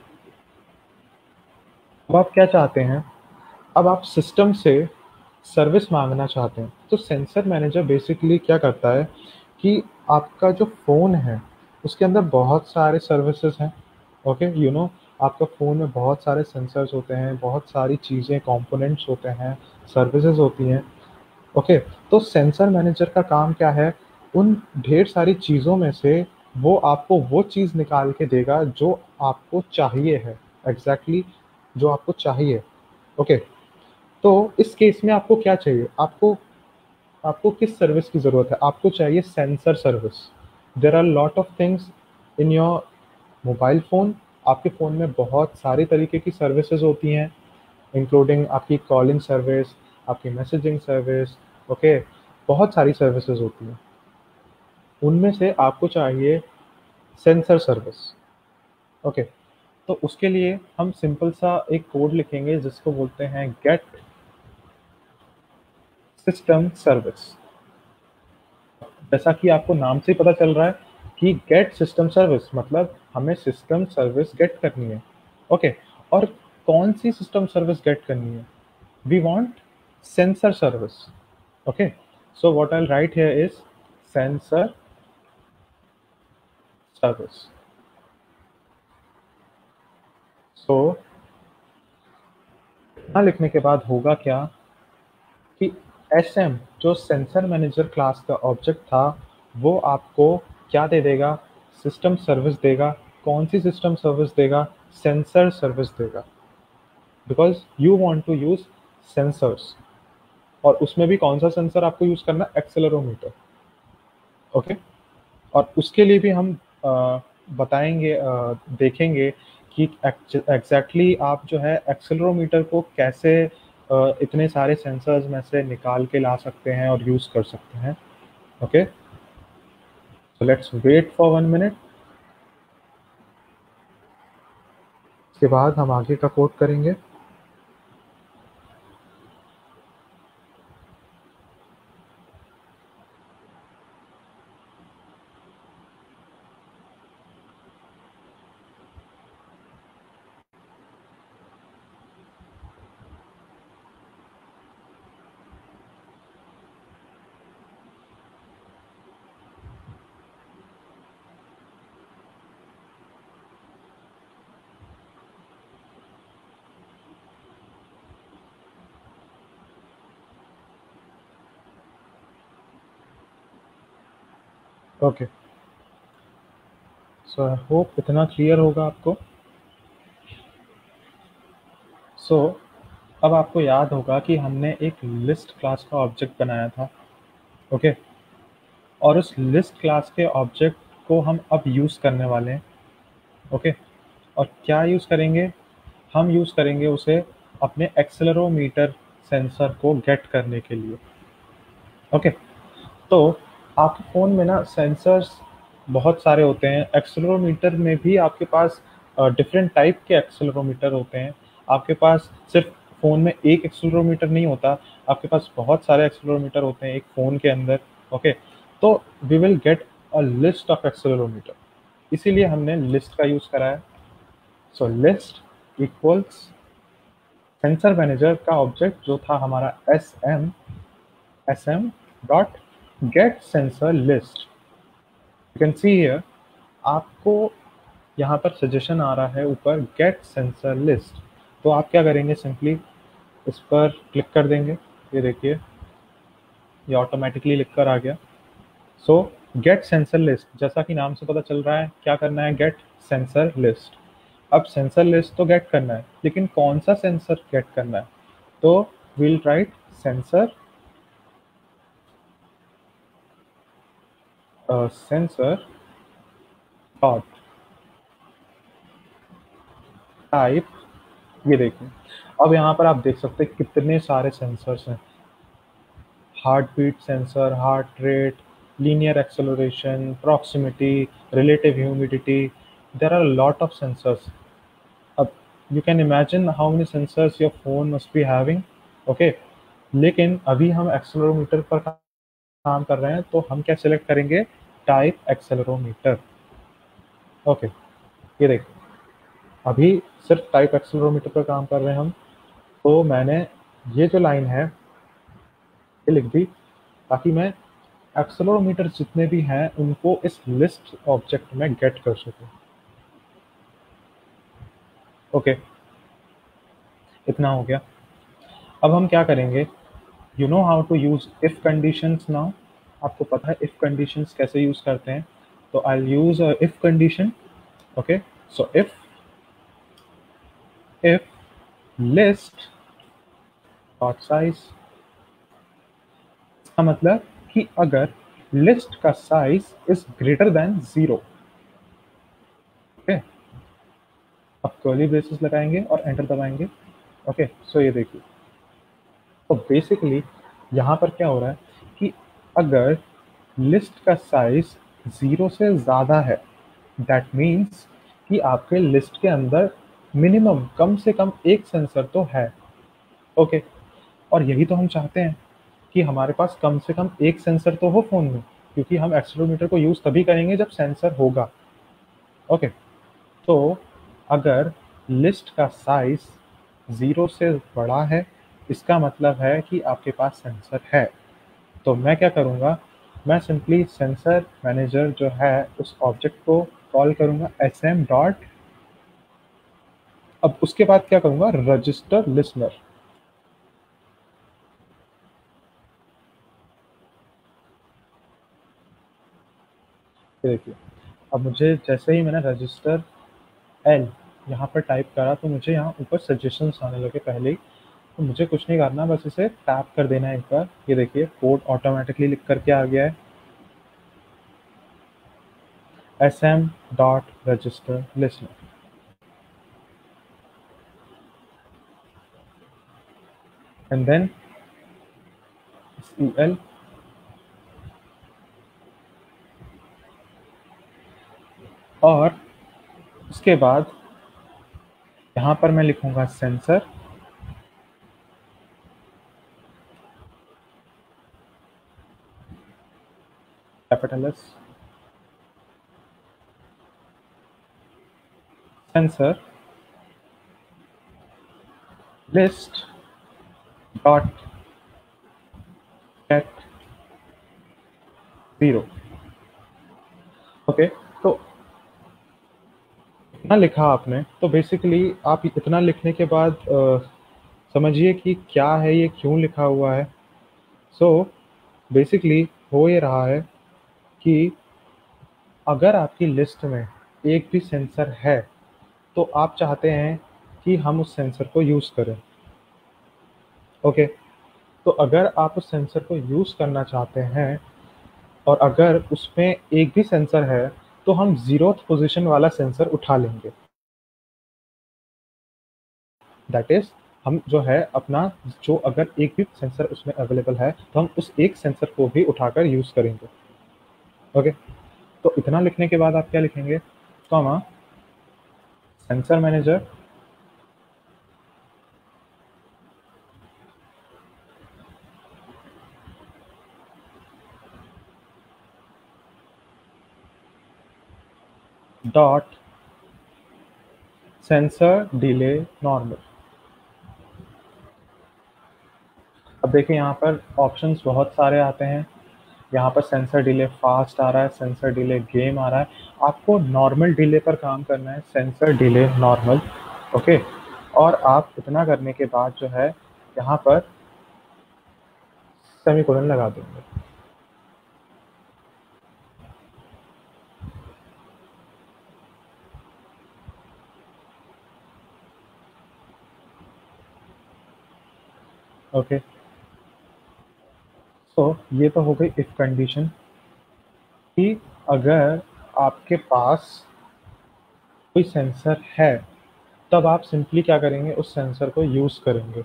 अब आप क्या चाहते हैं, अब आप सिस्टम से सर्विस मांगना चाहते हैं। तो सेंसर मैनेजर बेसिकली क्या करता है कि आपका जो फ़ोन है उसके अंदर बहुत सारे सर्विसेज हैं। ओके, यू नो आपका फ़ोन में बहुत सारे सेंसर्स होते हैं, बहुत सारी चीज़ें कंपोनेंट्स होते हैं, सर्विसेज होती हैं। ओके, तो सेंसर मैनेजर का काम क्या है, उन ढेर सारी चीज़ों में से वो आपको वो चीज़ निकाल के देगा जो आपको चाहिए है, एग्जैक्टली exactly जो आपको चाहिए। ओके, तो इस केस में आपको क्या चाहिए, आपको आपको किस सर्विस की ज़रूरत है, आपको चाहिए sensor service. There are lot of things in your mobile phone. आपके फ़ोन में बहुत सारी तरीके की सर्विसेज होती हैं, इंक्लूडिंग आपकी कॉलिंग सर्विस, आपकी मैसेजिंग सर्विस। ओके, बहुत सारी सर्विसेज होती हैं, उनमें से आपको चाहिए सेंसर सर्विस। ओके, तो उसके लिए हम सिंपल सा एक कोड लिखेंगे जिसको बोलते हैं गेट सिस्टम सर्विस। जैसा कि आपको नाम से ही पता चल रहा है कि गेट सिस्टम सर्विस मतलब हमें सिस्टम सर्विस गेट करनी है। ओके, और कौन सी सिस्टम सर्विस गेट करनी है, we want sensor service. Okay, so what I'll write here is sensor service. So इतना लिखने के बाद होगा क्या कि एस एम जो सेंसर मैनेजर क्लास का ऑब्जेक्ट था वो आपको क्या दे देगा, सिस्टम सर्विस देगा। कौन सी सिस्टम सर्विस देगा, सेंसर सर्विस देगा, because you want to use sensors. और उसमें भी कौन सा सेंसर आपको यूज करना है, एक्सेलेरोमीटर। ओके, और उसके लिए भी हम अ, बताएंगे, अ, देखेंगे कि एग्जैक्टली आप जो है एक्सेलेरोमीटर को कैसे अ, इतने सारे सेंसर्स में से निकाल के ला सकते हैं और यूज कर सकते हैं। Okay, so let's wait for one minute. इसके बाद हम आगे का कोड करेंगे। ओके, सो आई होप इतना क्लियर होगा आपको। सो so, अब आपको याद होगा कि हमने एक लिस्ट क्लास का ऑब्जेक्ट बनाया था। ओके, और उस लिस्ट क्लास के ऑब्जेक्ट को हम अब यूज़ करने वाले हैं। ओके, और क्या यूज़ करेंगे, हम यूज़ करेंगे उसे अपने एक्सेलेरोमीटर सेंसर को गेट करने के लिए। ओके, तो आपके फ़ोन में ना सेंसर्स बहुत सारे होते हैं। एक्सेलेरोमीटर में भी आपके पास डिफरेंट टाइप के एक्सेलेरोमीटर होते हैं। आपके पास सिर्फ फ़ोन में एक एक्सेलेरोमीटर नहीं होता, आपके पास बहुत सारे एक्सेलेरोमीटर होते हैं एक फ़ोन के अंदर। ओके, तो we will get a list of accelerometer, इसीलिए हमने लिस्ट का यूज़ करा है। So list equals sensor manager का ऑब्जेक्ट जो था हमारा S M S M dot get sensor list. You can see here, आपको यहाँ पर सजेशन आ रहा है ऊपर गेट सेंसर लिस्ट। तो आप क्या करेंगे, सिंपली इस पर क्लिक कर देंगे। ये देखिए, ये ऑटोमेटिकली लिख कर आ गया। सो गेट सेंसर लिस्ट, जैसा कि नाम से पता चल रहा है क्या करना है, गेट सेंसर लिस्ट। अब सेंसर लिस्ट तो गेट करना है, लेकिन कौन सा सेंसर गेट करना है, तो will write sensor sensor dot type. ये देखिए, अब यहाँ पर आप देख सकते हैं कितने सारे सेंसर्स हैं। Heart beat sensor, heart rate, linear acceleration, proximity, relative humidity, there are a lot of sensors. अब you can imagine how many sensors your phone must be having. Okay, लेकिन अभी हम एक्सेलरोमीटर पर काम कर रहे हैं, तो हम क्या सिलेक्ट करेंगे, टाइप एक्सेलरोमीटर। ओके, ये देखिए, अभी सिर्फ टाइप एक्सेलरोमीटर पर काम कर रहे हैं हम। तो मैंने ये जो लाइन है ये लिख दी, ताकि मैं एक्सेलरोमीटर जितने भी हैं उनको इस लिस्ट ऑब्जेक्ट में गेट कर सकूं। ओके, इतना हो गया। अब हम क्या करेंगे, you know how to use if conditions now. आपको पता है इफ कंडीशंस कैसे यूज करते हैं, तो I will use if condition. Okay, so if if list dot size, इसका मतलब कि अगर लिस्ट का size is greater than zero. Okay, अब कर्ली ब्रेसेस लगाएंगे और एंटर दबाएंगे। ओके, सो ये देखिए, तो बेसिकली यहाँ पर क्या हो रहा है कि अगर लिस्ट का साइज ज़ीरो से ज़्यादा है, दैट मीन्स कि आपके लिस्ट के अंदर मिनिमम कम से कम एक सेंसर तो है। ओके, और यही तो हम चाहते हैं कि हमारे पास कम से कम एक सेंसर तो हो फ़ोन में, क्योंकि हम एक्सेलेरोमीटर को यूज़ तभी करेंगे जब सेंसर होगा। ओके, तो अगर लिस्ट का साइज ज़ीरो से बड़ा है, इसका मतलब है कि आपके पास सेंसर है। तो मैं क्या करूँगा, मैं सिंपली सेंसर मैनेजर जो है उस ऑब्जेक्ट को कॉल करूँगा एस एम डॉट अब उसके बाद क्या करूंगा, रजिस्टर लिसनर। देखिए अब मुझे जैसे ही मैंने रजिस्टर एल यहाँ पर टाइप करा तो मुझे यहाँ ऊपर सजेशंस आने लगे पहले ही। तो मुझे कुछ नहीं करना, बस इसे टैप कर देना है एक बार। ये देखिए कोड ऑटोमेटिकली लिख करके आ गया है, S M dot register listener. And then L, और उसके बाद यहाँ पर मैं लिखूंगा sensor, capital S, sensor list dot get zero. Okay, तो इतना लिखा आपने, तो बेसिकली आप इतना लिखने के बाद अ, समझिए कि क्या है ये, क्यों लिखा हुआ है। सो बेसिकली हो ये रहा है कि अगर आपकी लिस्ट में एक भी सेंसर है तो आप चाहते हैं कि हम उस सेंसर को यूज़ करें। ओके, तो अगर आप उस सेंसर को यूज़ करना चाहते हैं और अगर उसमें एक भी सेंसर है तो हम ज़ीरोथ पोजीशन वाला सेंसर उठा लेंगे। दैट इज़ हम जो है अपना, जो अगर एक भी सेंसर उसमें अवेलेबल है तो हम उस एक सेंसर को भी उठाकर यूज़ करेंगे। ओके, तो इतना लिखने के बाद आप क्या लिखेंगे, comma sensor manager dot sensor delay normal. अब देखिए यहाँ पर ऑप्शंस बहुत सारे आते हैं। यहाँ पर सेंसर डिले फास्ट आ रहा है, सेंसर डिले गेम आ रहा है। आपको नॉर्मल डिले पर काम करना है, सेंसर डिले नॉर्मल। ओके, और आप इतना करने के बाद जो है यहाँ पर सेमीकोलन लगा देंगे। ओके, सो ये तो हो गई इफ कंडीशन कि अगर आपके पास कोई सेंसर है तब आप सिंपली क्या करेंगे, उस सेंसर को यूज़ करेंगे।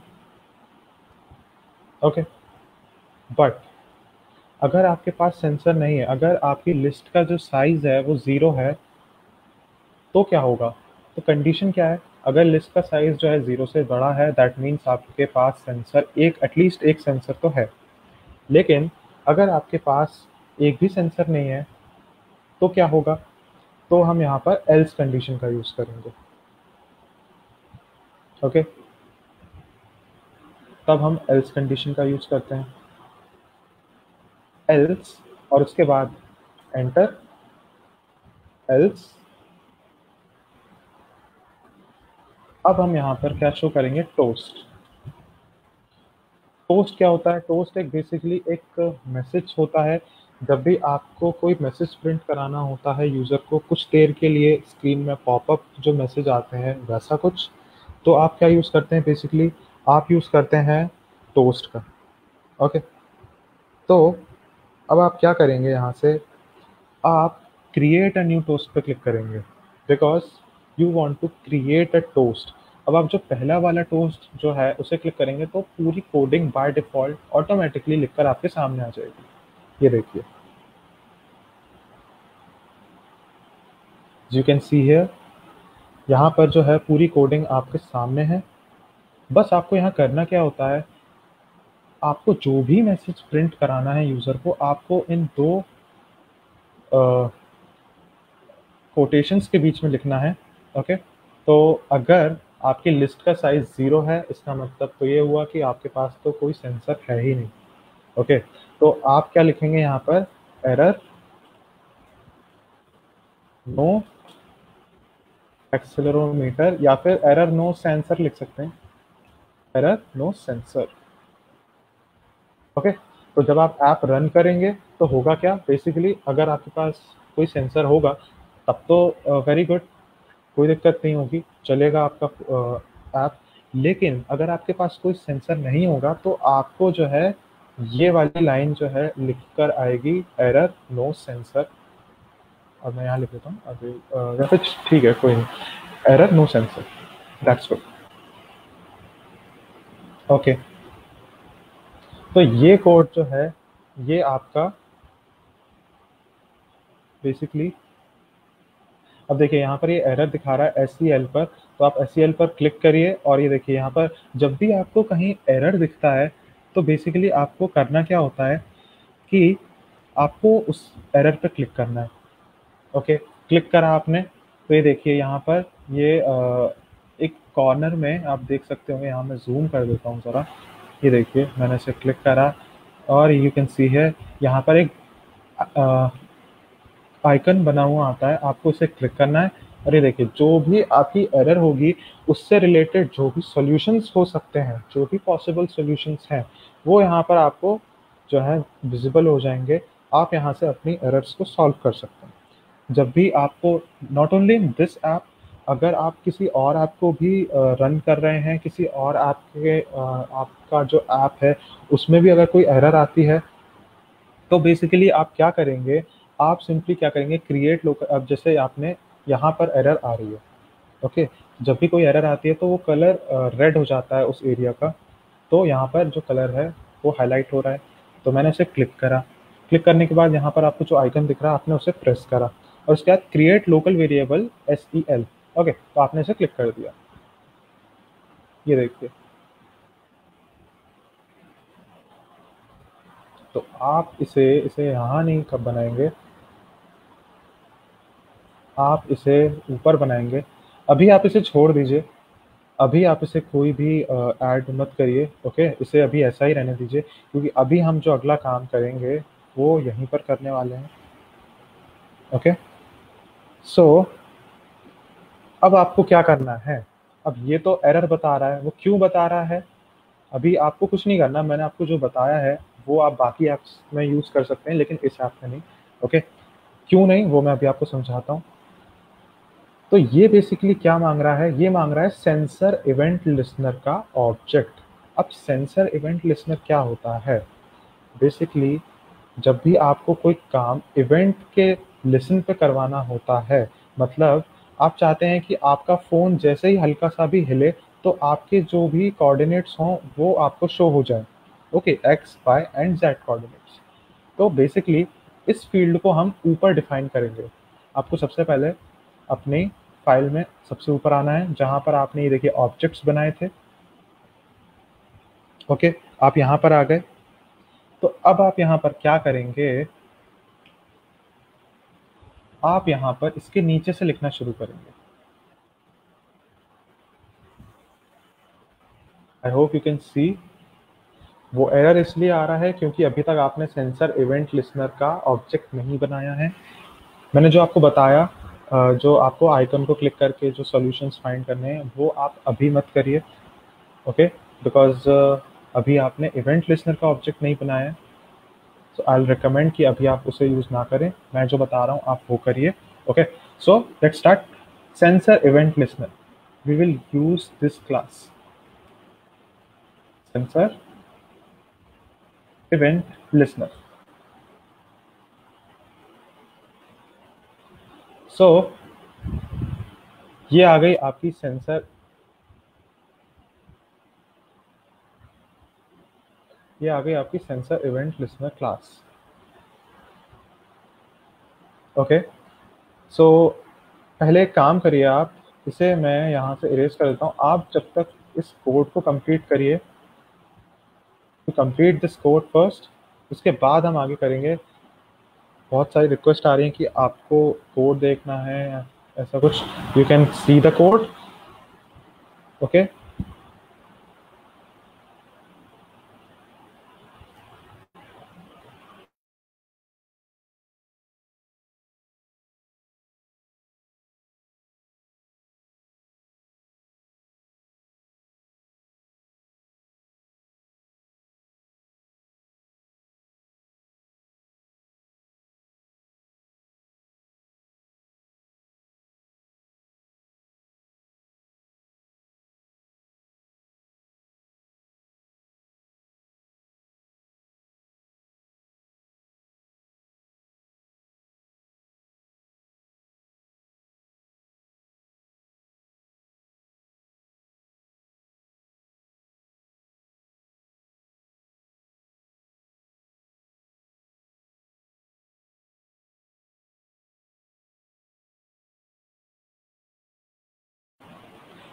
ओके, बट अगर आपके पास सेंसर नहीं है, अगर आपकी लिस्ट का जो साइज़ है वो ज़ीरो है, तो क्या होगा? तो कंडीशन क्या है? अगर लिस्ट का साइज़ जो है ज़ीरो से बड़ा है, दैट मीन्स आपके पास सेंसर एक, एटलीस्ट एक सेंसर तो है। लेकिन अगर आपके पास एक भी सेंसर नहीं है तो क्या होगा? तो हम यहाँ पर एल्स कंडीशन का यूज़ करेंगे। ओके, तब हम एल्स कंडीशन का यूज़ करते हैं, एल्स, और उसके बाद एंटर, एल्स। अब हम यहाँ पर क्या शो करेंगे, टोस्ट। टोस्ट क्या होता है? टोस्ट एक बेसिकली एक मैसेज होता है। जब भी आपको कोई मैसेज प्रिंट कराना होता है यूज़र को, कुछ देर के लिए स्क्रीन में पॉपअप जो मैसेज आते हैं वैसा कुछ, तो आप क्या यूज़ करते हैं, बेसिकली आप यूज़ करते हैं टोस्ट का। ओके, तो अब आप क्या करेंगे, यहाँ से आप क्रिएट अ न्यू टोस्ट पे क्लिक करेंगे because you want to create a toast. अब आप जो पहला वाला टोस्ट जो है उसे क्लिक करेंगे तो पूरी कोडिंग बाय डिफ़ॉल्ट ऑटोमेटिकली लिखकर आपके सामने आ जाएगी। ये देखिए, यू कैन सी हियर, यहाँ पर जो है पूरी कोडिंग आपके सामने है। बस आपको यहाँ करना क्या होता है, आपको जो भी मैसेज प्रिंट कराना है यूज़र को, आपको इन दो कोटेशंस के बीच में लिखना है। ओके, तो अगर आपकी लिस्ट का साइज़ ज़ीरो है, इसका मतलब तो ये हुआ कि आपके पास तो कोई सेंसर है ही नहीं। ओके, तो आप क्या लिखेंगे यहाँ पर, एरर नो एक्सेलरोमीटर या फिर एरर नो सेंसर लिख सकते हैं, एरर नो सेंसर। ओके, तो जब आप ऐप रन करेंगे तो होगा क्या, बेसिकली अगर आपके पास कोई सेंसर होगा तब तो वेरी गुड, कोई दिक्कत नहीं होगी, चलेगा आपका ऐप। लेकिन अगर आपके पास कोई सेंसर नहीं होगा तो आपको जो है ये वाली लाइन जो है लिख कर आएगी, एरर नो सेंसर। अब मैं यहाँ लिख देता हूँ अभी, अ, या फिर ठीक है कोई नहीं, error no sensor, that's good. Okay, तो ये कोड जो है ये आपका बेसिकली, अब देखिए यहाँ पर ये एरर दिखा रहा है एस सी एल पर, तो आप एस सी एल पर क्लिक करिए और ये देखिए यहाँ पर जब भी आपको कहीं एरर दिखता है तो बेसिकली आपको करना क्या होता है कि आपको उस एरर पे क्लिक करना है। ओके, क्लिक करा आपने तो ये देखिए यहाँ पर ये अ, एक कॉर्नर में आप देख सकते होंगे, यहाँ मैं जूम कर देता हूँ ज़रा, ये देखिए मैंने इसे क्लिक करा और यू कैन सी है यहाँ पर एक आइकन बना हुआ आता है, आपको इसे क्लिक करना है और ये देखिए जो भी आपकी एरर होगी उससे रिलेटेड जो भी सॉल्यूशंस हो सकते हैं, जो भी पॉसिबल सॉल्यूशंस हैं वो यहाँ पर आपको जो है विजिबल हो जाएंगे। आप यहाँ से अपनी एरर्स को सॉल्व कर सकते हैं। जब भी आपको not only in this app, अगर आप किसी और ऐप को भी रन कर रहे हैं, किसी और ऐप के अ, आपका जो ऐप है उसमें भी अगर कोई एरर आती है तो बेसिकली आप क्या करेंगे, आप सिंपली क्या करेंगे, क्रिएट लोकल, अब जैसे आपने यहाँ पर एरर आ रही है, ओके, जब भी कोई एरर आती है तो वो कलर रेड हो जाता है उस एरिया का, तो यहाँ पर जो कलर है वो हाईलाइट हो रहा है। तो मैंने उसे क्लिक करा, क्लिक करने के बाद यहाँ पर आपको जो आइकन दिख रहा है आपने उसे प्रेस करा और उसके बाद create local variable S E L, okay, तो आपने इसे क्लिक कर दिया, ये देखिए। तो आप इसे इसे यहाँ नहीं कब बनाएंगे, आप इसे ऊपर बनाएंगे। अभी आप इसे छोड़ दीजिए, अभी आप इसे कोई भी ऐड मत करिए, ओके, इसे अभी ऐसा ही रहने दीजिए क्योंकि अभी हम जो अगला काम करेंगे वो यहीं पर करने वाले हैं। ओके, सो अब आपको क्या करना है, अब ये तो एरर बता रहा है, वो क्यों बता रहा है, अभी आपको कुछ नहीं करना, मैंने आपको जो बताया है वो आप बाकी ऐप्स में यूज़ कर सकते हैं लेकिन इस ऐप में नहीं। ओके, क्यों नहीं वो मैं अभी आपको समझाता हूँ। तो ये बेसिकली क्या मांग रहा है, ये मांग रहा है सेंसर इवेंट लिसनर का ऑब्जेक्ट। अब सेंसर इवेंट लिसनर क्या होता है, बेसिकली जब भी आपको कोई काम इवेंट के लिसन पे करवाना होता है, मतलब आप चाहते हैं कि आपका फ़ोन जैसे ही हल्का सा भी हिले तो आपके जो भी कोऑर्डिनेट्स हों वो आपको शो हो जाए, okay, X Y and Z coordinates. तो बेसिकली इस फील्ड को हम ऊपर डिफाइन करेंगे। आपको सबसे पहले अपनी फाइल में सबसे ऊपर आना है जहाँ पर आपने ये देखिए ऑब्जेक्ट्स बनाए थे, ओके, आप यहाँ पर आ गए। तो अब आप यहाँ पर क्या करेंगे, आप यहाँ पर इसके नीचे से लिखना शुरू करेंगे। I hope you can see, वो एरर इसलिए आ रहा है क्योंकि अभी तक आपने सेंसर इवेंट लिसनर का ऑब्जेक्ट नहीं बनाया है। मैंने जो आपको बताया, अ, जो आपको आइकन को क्लिक करके जो सॉल्यूशंस फाइंड करने हैं वो आप अभी मत करिए, ओके, बिकॉज अभी आपने इवेंट लिसनर का ऑब्जेक्ट नहीं बनाया है। सो आई विल रिकमेंड कि अभी आप उसे यूज़ ना करें, मैं जो बता रहा हूँ आप वो करिए। Okay, so let's start. Sensor event listener, we will use this class sensor event listener. So ये आ गई आपकी सेंसर, ये आ गई आपकी sensor event listener class. Okay, so पहले एक काम करिए आप, इसे मैं यहाँ से इरेज कर देता हूँ, आप जब तक इस कोड को कंप्लीट करिए, to complete this code first, उसके बाद हम आगे करेंगे। बहुत सारी रिक्वेस्ट आ रही हैं कि आपको कोड देखना है, ऐसा कुछ, you can see the code, okay.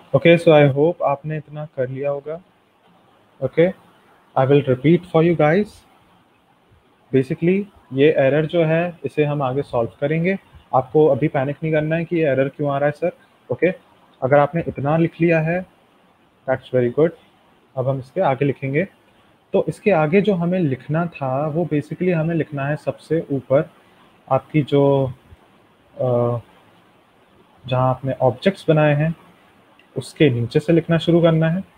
Okay, so I hope आपने इतना कर लिया होगा। Okay, I will repeat for you guys. Basically ये एरर जो है इसे हम आगे सॉल्व करेंगे। आपको अभी पैनिक नहीं करना है कि ये एरर क्यों आ रहा है सर। ओके, अगर आपने इतना लिख लिया है दैट्स वेरी गुड। अब हम इसके आगे लिखेंगे। तो इसके आगे जो हमें लिखना था वो बेसिकली हमें लिखना है सबसे ऊपर आपकी जो अ, जहाँ आपने ऑब्जेक्ट्स बनाए हैं उसके नीचे से लिखना शुरू करना है।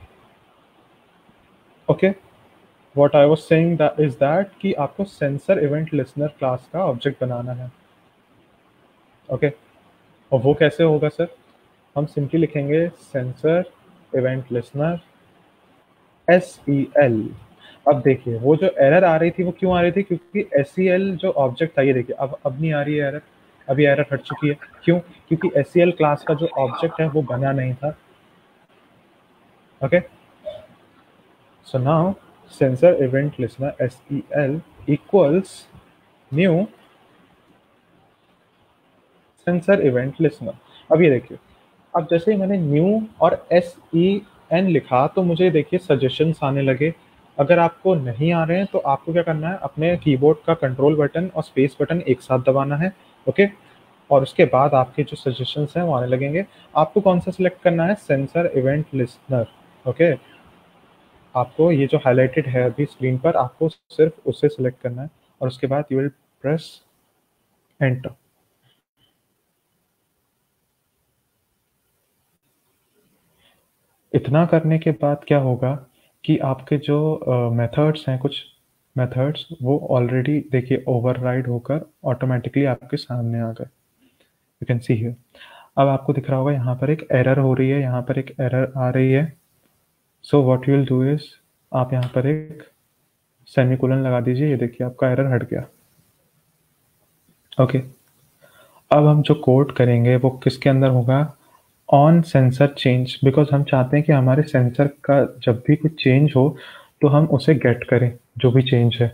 Okay, what I was saying that is that कि आपको सेंसर इवेंट लिसनर क्लास का ऑब्जेक्ट बनाना है। ओके, और वो कैसे होगा सर? हम सिंपली लिखेंगे sensor event listener S E L. अब देखिए वो जो एरर आ रही थी वो क्यों आ रही थी, क्योंकि एस ई एल जो ऑब्जेक्ट था, ये देखिए अब अब नहीं आ रही है एरर। अभी एरर हट चुकी है। क्यों? क्योंकि एस ई एल क्लास का जो ऑब्जेक्ट है वो बना नहीं था। Okay, so now sensor event listener S E L equals new sensor event listener. अब ये देखिए, अब जैसे ही मैंने न्यू और एस ई एन लिखा तो मुझे देखिए सजेशंस आने लगे। अगर आपको नहीं आ रहे हैं तो आपको क्या करना है, अपने कीबोर्ड का कंट्रोल बटन और स्पेस बटन एक साथ दबाना है। ओके, और उसके बाद आपके जो सजेशंस हैं वो आने लगेंगे। आपको कौन सा सिलेक्ट करना है? Sensor event listener. ओके, आपको ये जो हाईलाइटेड है अभी स्क्रीन पर, आपको सिर्फ उसे सिलेक्ट करना है और उसके बाद यू विल प्रेस एंटर। इतना करने के बाद क्या होगा कि आपके जो मेथड्स हैं, कुछ मेथड्स वो ऑलरेडी देखिए ओवरराइड होकर ऑटोमेटिकली आपके सामने आ गए। You can see here. अब आपको दिख रहा होगा यहाँ पर एक एरर हो रही है, यहाँ पर एक एरर आ रही है। So what you will do is, आप यहाँ पर एक सेमीकोलन लगा दीजिए। ये देखिए आपका एरर हट गया। ओके, अब हम जो कोड करेंगे वो किसके अंदर होगा? ऑन सेंसर चेंज, बिकॉज हम चाहते हैं कि हमारे सेंसर का जब भी कुछ चेंज हो तो हम उसे गेट करें, जो भी चेंज है।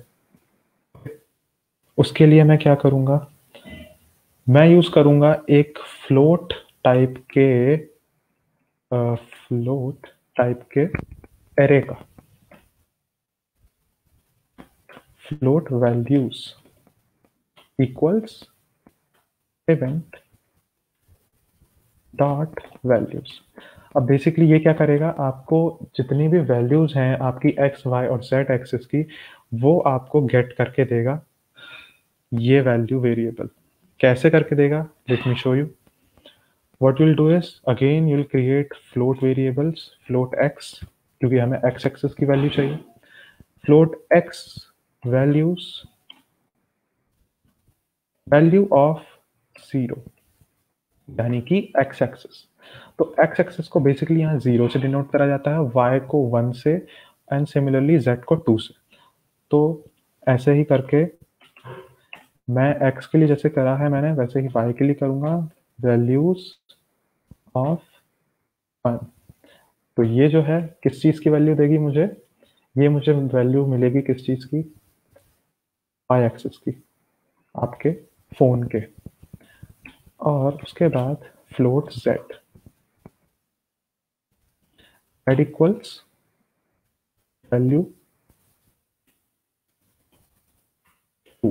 उसके लिए मैं क्या करूँगा? मैं यूज़ करूँगा एक फ्लोट टाइप के फ्लोट टाइप के एरे का। Float values equals event dot values. अब बेसिकली ये क्या करेगा, आपको जितनी भी वैल्यूज हैं आपकी एक्स वाई और जेड एक्सिस की, वो आपको गेट करके देगा ये वैल्यू वेरिएबल। कैसे करके देगा? Let me show you. What you'll do is again you'll create float variables, float x, क्योंकि हमें x एक्सिस की वैल्यू चाहिए। float x values value of zero, यानी कि x एक्सिस। तो x एक्सिस को बेसिकली यहाँ जीरो से डिनोट करा जाता है, y को वन से, एंड सिमिलरली z को टू से। तो ऐसे ही करके मैं x के लिए जैसे करा है मैंने, वैसे ही y के लिए करूँगा वैल्यूज ऑफ वन। तो ये जो है किस चीज़ की वैल्यू देगी मुझे? ये मुझे वैल्यू मिलेगी किस चीज़ की? वाई एक्सिस की, आपके फ़ोन के। और उसके बाद float Z, Z equals value two.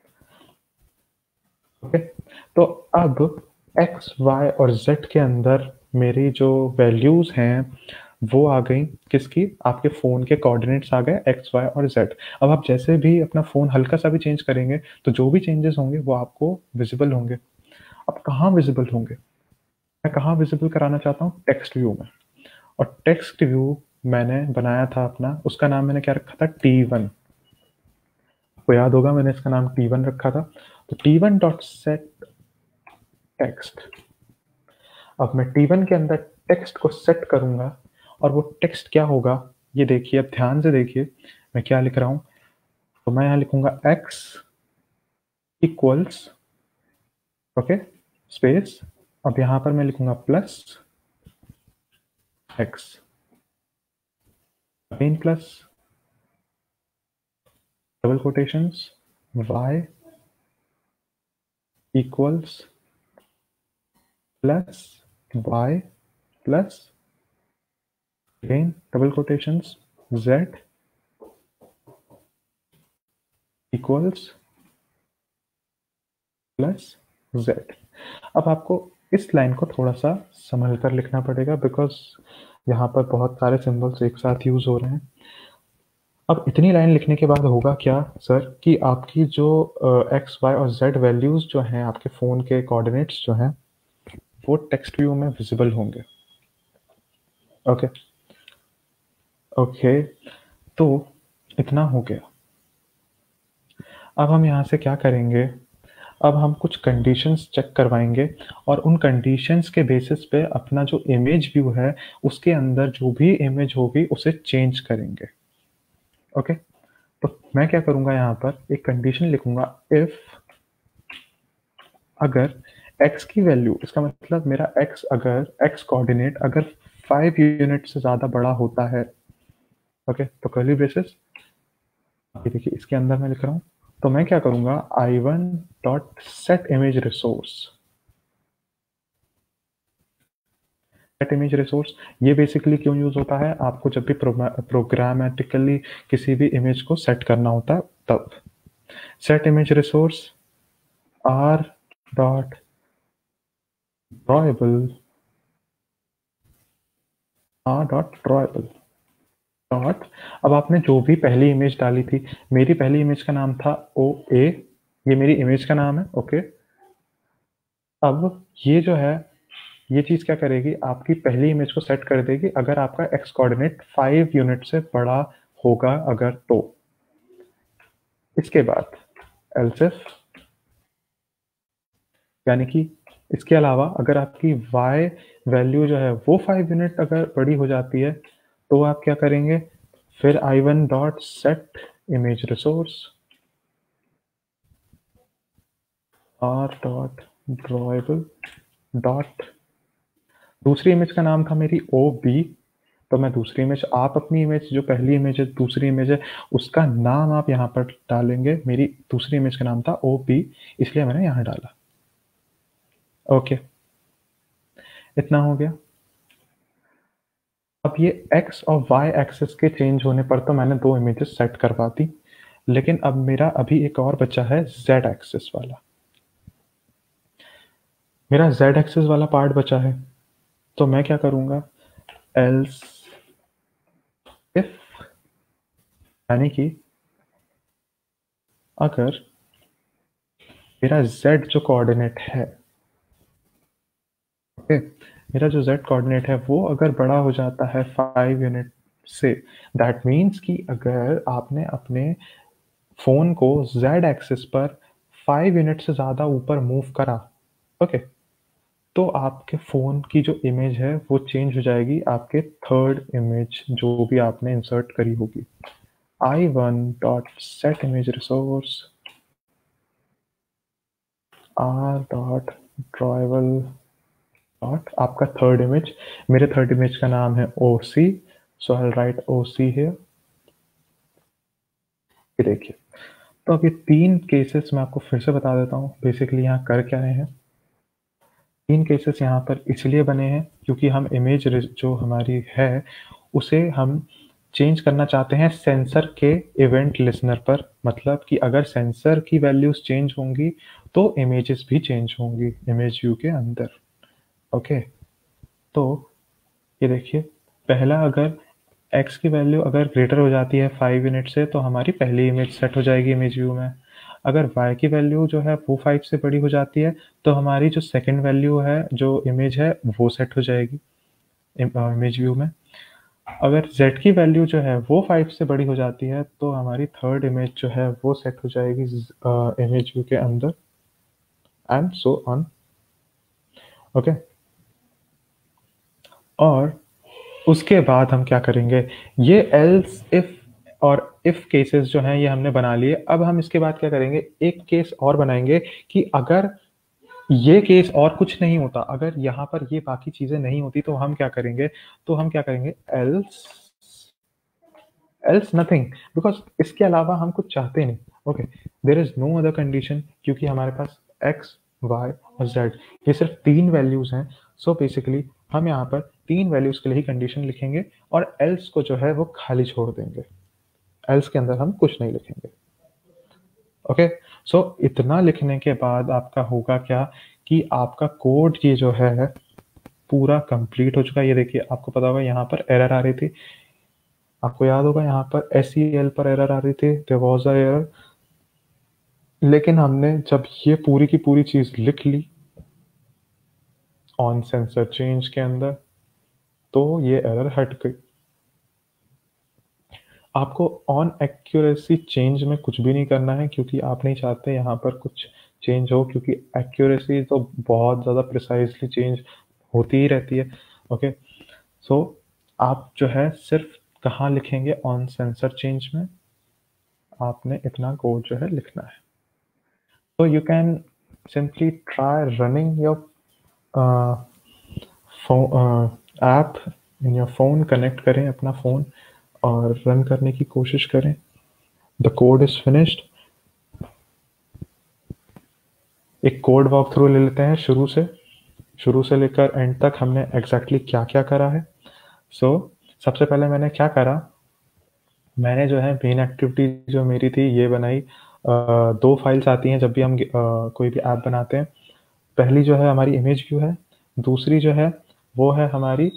Okay, तो अब एक्स वाई और जेड के अंदर मेरी जो वैल्यूज हैं वो आ गई किसकी? आपके फ़ोन के कोऑर्डिनेट्स आ गए एक्स वाई और जेड। अब आप जैसे भी अपना फ़ोन हल्का सा भी चेंज करेंगे तो जो भी चेंजेस होंगे वो आपको विजिबल होंगे। अब कहाँ विजिबल होंगे? मैं कहाँ विजिबल कराना चाहता हूँ? टेक्स्ट व्यू में। और टेक्स्ट व्यू मैंने बनाया था अपना, उसका नाम मैंने क्या रखा था? T one. आपको याद होगा मैंने इसका नाम टी वन रखा था। तो T one dot set text. अब मैं टी वन के अंदर टेक्स्ट को सेट करूंगा और वो टेक्स्ट क्या होगा ये देखिए, अब ध्यान से देखिए मैं क्या लिख रहा हूं। तो मैं यहां लिखूंगा x इक्वल्स, ओके, स्पेस। अब यहां पर मैं लिखूंगा plus x, again plus, double quotations, y equals plus y plus again double quotations z equals plus z। अब आपको इस लाइन को थोड़ा सा संभल कर लिखना पड़ेगा बिकॉज यहाँ पर बहुत सारे सिंबल्स एक साथ यूज हो रहे हैं। अब इतनी लाइन लिखने के बाद होगा क्या सर कि आपकी जो एक्स वाई और जेड वैल्यूज जो हैं आपके फ़ोन के कोऑर्डिनेट्स जो हैं वो टेक्स्ट व्यू में विजिबल होंगे। ओके ओके तो इतना हो गया। अब हम यहाँ से क्या करेंगे, अब हम कुछ कंडीशंस चेक करवाएंगे और उन कंडीशंस के बेसिस पे अपना जो इमेज व्यू है उसके अंदर जो भी इमेज होगी उसे चेंज करेंगे। ओके तो मैं क्या करूंगा, यहाँ पर एक कंडीशन लिखूंगा, इफ अगर x की वैल्यू, इसका मतलब मेरा x अगर x कोऑर्डिनेट अगर फाइव यूनिट से ज़्यादा बड़ा होता है, ओके तो कर्ली ब्रेसेस, देखिए इसके अंदर मैं लिख रहा हूँ, तो मैं क्या करूंगा, I one dot set image resource. Set image resource ये बेसिकली क्यों यूज होता है, आपको जब भी प्रोग्रामेटिकली किसी भी इमेज को सेट करना होता है तब। Set image resource R dot drawable R dot drawable dot, अब आपने जो भी पहली इमेज डाली थी, मेरी पहली इमेज का नाम था ओ ए, ये मेरी इमेज का नाम है। ओके अब ये जो है ये चीज क्या करेगी, आपकी पहली इमेज को सेट कर देगी अगर आपका एक्स कोऑर्डिनेट फाइव यूनिट से बड़ा होगा अगर तो। इसके बाद एल्स इफ, यानी कि इसके अलावा अगर आपकी y वैल्यू जो है वो फाइव यूनिट अगर बड़ी हो जाती है तो आप क्या करेंगे, फिर I one dot set image resource R dot drawable dot, दूसरी इमेज का नाम था मेरी ओ बी, तो मैं दूसरी इमेज, आप अपनी इमेज जो पहली इमेज है दूसरी इमेज है उसका नाम आप यहाँ पर डालेंगे, मेरी दूसरी इमेज का नाम था ओ बी इसलिए मैंने यहाँ डाला। ओके इतना हो गया। अब ये x और y एक्सिस के चेंज होने पर तो मैंने दो इमेजेस सेट करवा दी, लेकिन अब मेरा अभी एक और बचा है z एक्सिस वाला, मेरा z एक्सिस वाला पार्ट बचा है, तो मैं क्या करूंगा, एल्स इफ, यानी कि अगर मेरा z जो कोऑर्डिनेट है, ओके मेरा जो z कोऑर्डिनेट है वो अगर बड़ा हो जाता है फाइव यूनिट से, दैट मीन्स कि अगर आपने अपने फोन को z एक्सिस पर फाइव यूनिट से ज़्यादा ऊपर मूव करा, ओके तो आपके फ़ोन की जो इमेज है वो चेंज हो जाएगी, आपके थर्ड इमेज जो भी आपने इंसर्ट करी होगी। I one dot set image resource R dot drawable dot आपका थर्ड इमेज, मेरे थर्ड इमेज का नाम है ओ सी, सो आई राइट ओ सी हियर। देखिए तो अब ये तीन केसेस मैं आपको फिर से बता देता हूँ बेसिकली यहाँ कर क्या रहे हैं। तीन केसेस यहाँ पर इसलिए बने हैं क्योंकि हम इमेज जो हमारी है उसे हम चेंज करना चाहते हैं सेंसर के इवेंट लिसनर पर, मतलब कि अगर सेंसर की वैल्यूज चेंज होंगी तो इमेजेस भी चेंज होंगी इमेज व्यू के अंदर। ओके तो ये देखिए, पहला अगर x की वैल्यू अगर ग्रेटर हो जाती है फाइव यूनिट से तो हमारी पहली इमेज सेट हो जाएगी इमेज व्यू में, अगर y की वैल्यू जो है वो फाइव से बड़ी हो जाती है तो हमारी जो सेकंड वैल्यू है जो इमेज है वो सेट हो जाएगी इमेज व्यू में, अगर z की वैल्यू जो है वो फाइव से बड़ी हो जाती है तो हमारी थर्ड इमेज जो है वो सेट हो जाएगी इमेज व्यू के अंदर, एंड सो ऑन। ओके और उसके बाद हम क्या करेंगे, ये एल्स इफ और इफ केसेस जो हैं ये हमने बना लिए। अब हम इसके बाद क्या करेंगे, एक केस और बनाएंगे कि अगर ये केस और कुछ नहीं होता, अगर यहाँ पर ये बाकी चीजें नहीं होती तो हम क्या करेंगे, तो हम क्या करेंगे एल्स एल्स नथिंग, बिकॉज इसके अलावा हम कुछ चाहते नहीं। Okay there is no other condition, क्योंकि हमारे पास x y और z ये सिर्फ तीन वैल्यूज हैं, सो बेसिकली हम यहाँ पर तीन वैल्यूज के लिए ही कंडीशन लिखेंगे और एल्स को जो है वो खाली छोड़ देंगे, एल्स के अंदर हम कुछ नहीं लिखेंगे। ओके, सो इतना लिखने के बाद आपका होगा क्या कि आपका कोड ये जो है पूरा कंप्लीट हो चुका है। ये देखिए, आपको पता होगा यहाँ पर एरर आ रही थी, आपको याद होगा यहाँ पर एस ई एल पर एरर आ रही थी, देयर वाज अ एरर, लेकिन हमने जब ये पूरी की पूरी चीज लिख ली ऑन सेंसर चेंज के अंदर तो ये एरर हट गई। आपको ऑन एक्यूरेसी चेंज में कुछ भी नहीं करना है क्योंकि आप नहीं चाहते यहाँ पर कुछ चेंज हो, क्योंकि एक्यूरेसी तो बहुत ज़्यादा प्रिसाइजली चेंज होती ही रहती है। ओके, सो आप जो है सिर्फ कहाँ लिखेंगे, ऑन सेंसर चेंज में आपने इतना कोड जो है लिखना है। तो you can simply try running your app in your phone, connect करें अपना फ़ोन और रन करने की कोशिश करें। The code is finished. एक कोड वॉक थ्रू ले लेते हैं शुरू से शुरू से लेकर एंड तक हमने एग्जैक्टली exactly क्या क्या करा है। सो so, सबसे पहले मैंने क्या करा, मैंने जो है मेन एक्टिविटी जो मेरी थी ये बनाई। आ, दो फाइल्स आती हैं जब भी हम आ, कोई भी ऐप बनाते हैं। पहली जो है हमारी इमेज व्यू है, दूसरी जो है वो है हमारी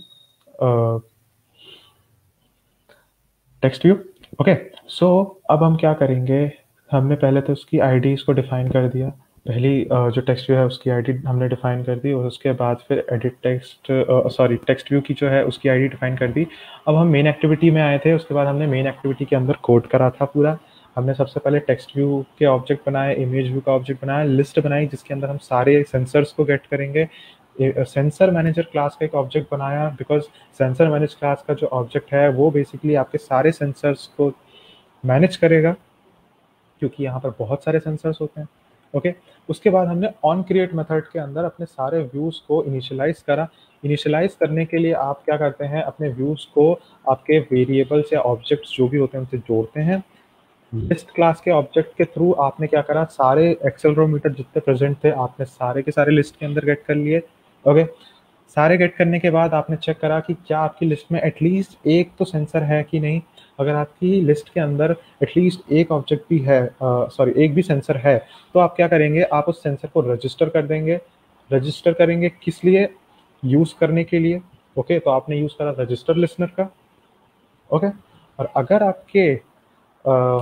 टेक्स्ट व्यू। ओके, सो अब हम क्या करेंगे, हमने पहले तो उसकी आईडी को डिफाइन कर दिया। पहली uh, जो टेक्स्ट व्यू है उसकी आईडी हमने डिफाइन कर दी और उसके बाद फिर edit text sorry text view की जो है उसकी आईडी डिफाइन कर दी। अब हम मेन एक्टिविटी में आए थे, उसके बाद हमने मेन एक्टिविटी के अंदर कोड करा था पूरा। हमने सबसे पहले टेक्स्ट व्यू के ऑब्जेक्ट बनाए, इमेज व्यू का ऑब्जेक्ट बनाया, लिस्ट बनाई जिसके अंदर हम सारे सेंसर्स को गेट करेंगे। सेंसर मैनेजर क्लास का एक ऑब्जेक्ट बनाया बिकॉज सेंसर मैनेज क्लास का जो ऑब्जेक्ट है वो बेसिकली आपके सारे सेंसर्स को मैनेज करेगा क्योंकि यहाँ पर बहुत सारे सेंसर्स होते हैं। ओके, उसके बाद हमने ऑन क्रिएट मेथड के अंदर अपने सारे व्यूज को इनिशियलाइज करा। इनिशियलाइज करने के लिए आप क्या करते हैं, अपने व्यूज को आपके वेरिएबल्स या ऑब्जेक्ट्स जो भी होते हैं उनसे जोड़ते हैं। लिस्ट क्लास के ऑब्जेक्ट के थ्रू आपने क्या करा, सारे एक्सेलरोमीटर जितने प्रेजेंट थे आपने सारे के सारे लिस्ट के अंदर गेट कर लिए। ओके, सारे गेट करने के बाद आपने चेक करा कि क्या आपकी लिस्ट में एटलीस्ट एक तो सेंसर है कि नहीं। अगर आपकी लिस्ट के अंदर एटलीस्ट एक ऑब्जेक्ट भी है, सॉरी एक भी सेंसर है, तो आप क्या करेंगे, आप उस सेंसर को रजिस्टर कर देंगे। रजिस्टर करेंगे किस लिए, यूज़ करने के लिए। ओके, तो आपने यूज़ करा रजिस्टर लिस्नर का। ओके, और अगर आपके आ,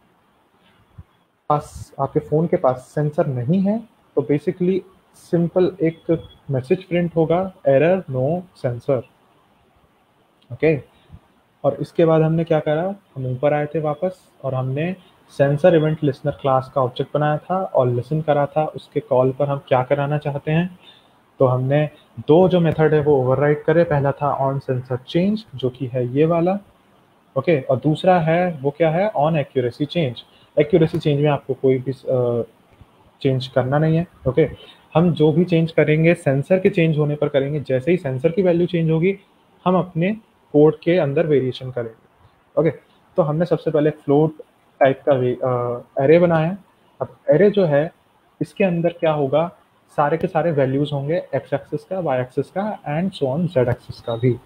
पास आपके फ़ोन के पास सेंसर नहीं है तो बेसिकली सिंपल एक मैसेज प्रिंट होगा, एरर नो सेंसर। ओके, और इसके बाद हमने क्या करा, हम ऊपर आए थे वापस और हमने सेंसर इवेंट लिसनर क्लास का ऑब्जेक्ट बनाया था और लिसन करा था उसके कॉल पर हम क्या कराना चाहते हैं। तो हमने दो जो मेथड है वो ओवरराइड करे। पहला था ऑन सेंसर चेंज जो कि है ये वाला। ओके, और दूसरा है वो क्या है, on accuracy change. Accuracy change में आपको कोई भी चेंज करना नहीं है। ओके, हम जो भी चेंज करेंगे सेंसर के चेंज होने पर करेंगे। जैसे ही सेंसर की वैल्यू चेंज होगी हम अपने कोड के अंदर वेरिएशन करेंगे। ओके, तो हमने सबसे पहले फ्लोट टाइप का एरे बनाया। अब एरे जो है इसके अंदर क्या होगा, सारे के सारे वैल्यूज होंगे, एक्स एक्सिस का, वाई एक्सिस का and so on Z axis का भी।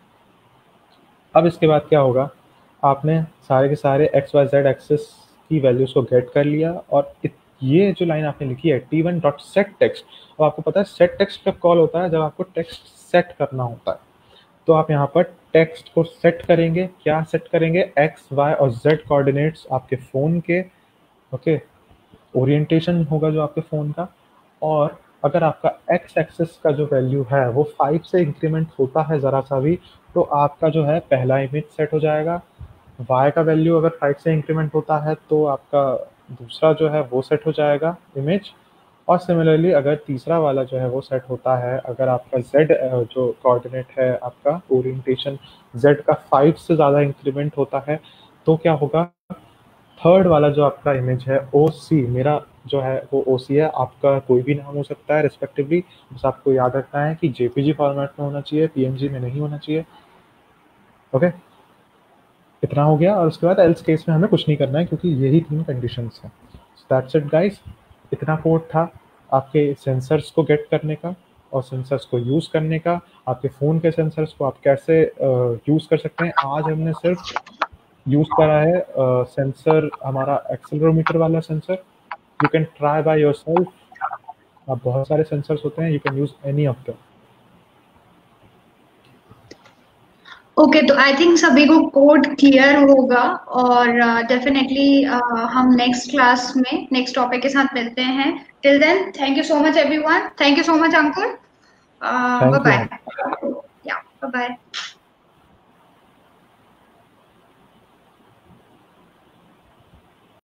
अब इसके बाद क्या होगा, आपने सारे के सारे एक्स वाई जेड एक्सिस की वैल्यूज को गेट कर लिया और ये जो लाइन आपने लिखी है T one dot set text, और आपको पता है सेट टेक्स्ट कब कॉल होता है, जब आपको टेक्स्ट सेट करना होता है। तो आप यहाँ पर टेक्स्ट को सेट करेंगे। क्या सेट करेंगे, एक्स वाई और जेड कोऑर्डिनेट्स आपके फ़ोन के। ओके, ओरिएंटेशन होगा जो आपके फ़ोन का। और अगर आपका एक्स एक्सिस का जो वैल्यू है वो फाइव से इंक्रीमेंट होता है ज़रा सा भी, तो आपका जो है पहला इमेज सेट हो जाएगा। वाई का वैल्यू अगर फाइव से इंक्रीमेंट होता है तो आपका दूसरा जो है वो सेट हो जाएगा इमेज। और सिमिलरली अगर तीसरा वाला जो है वो सेट होता है, अगर आपका z जो कोऑर्डिनेट है आपका ओरिएंटेशन z का फाइव से ज़्यादा इंक्रीमेंट होता है तो क्या होगा, थर्ड वाला जो आपका इमेज है ओ सी, मेरा जो है वो ओ सी है, आपका कोई भी नाम हो सकता है रिस्पेक्टिवली। बस आपको याद रखना है कि जेपीजी फॉर्मेट में होना चाहिए, पीएनजी में नहीं होना चाहिए। ओके, इतना हो गया। और उसके बाद एल्स केस में हमें कुछ नहीं करना है क्योंकि यही तीन कंडीशंस हैं। दैट्स इट गाइस, इतना कोड था आपके सेंसर्स को गेट करने का और सेंसर्स को यूज़ करने का, आपके फ़ोन के सेंसर्स को आप कैसे यूज़ कर सकते हैं। आज हमने सिर्फ यूज़ करा है सेंसर, हमारा एक्सेलरोमीटर वाला sensor. You can try by yourself, आप बहुत सारे सेंसर्स होते हैं, you can use any of them. Okay okay, तो आई थिंक सभी को कोड क्लियर होगा और डेफिनेटली uh, uh, हम नेक्स्ट क्लास में नेक्स्ट टॉपिक के साथ मिलते हैं। Till then thank you so much everyone, thank you so much Ankur, bye bye, या बाय बाय।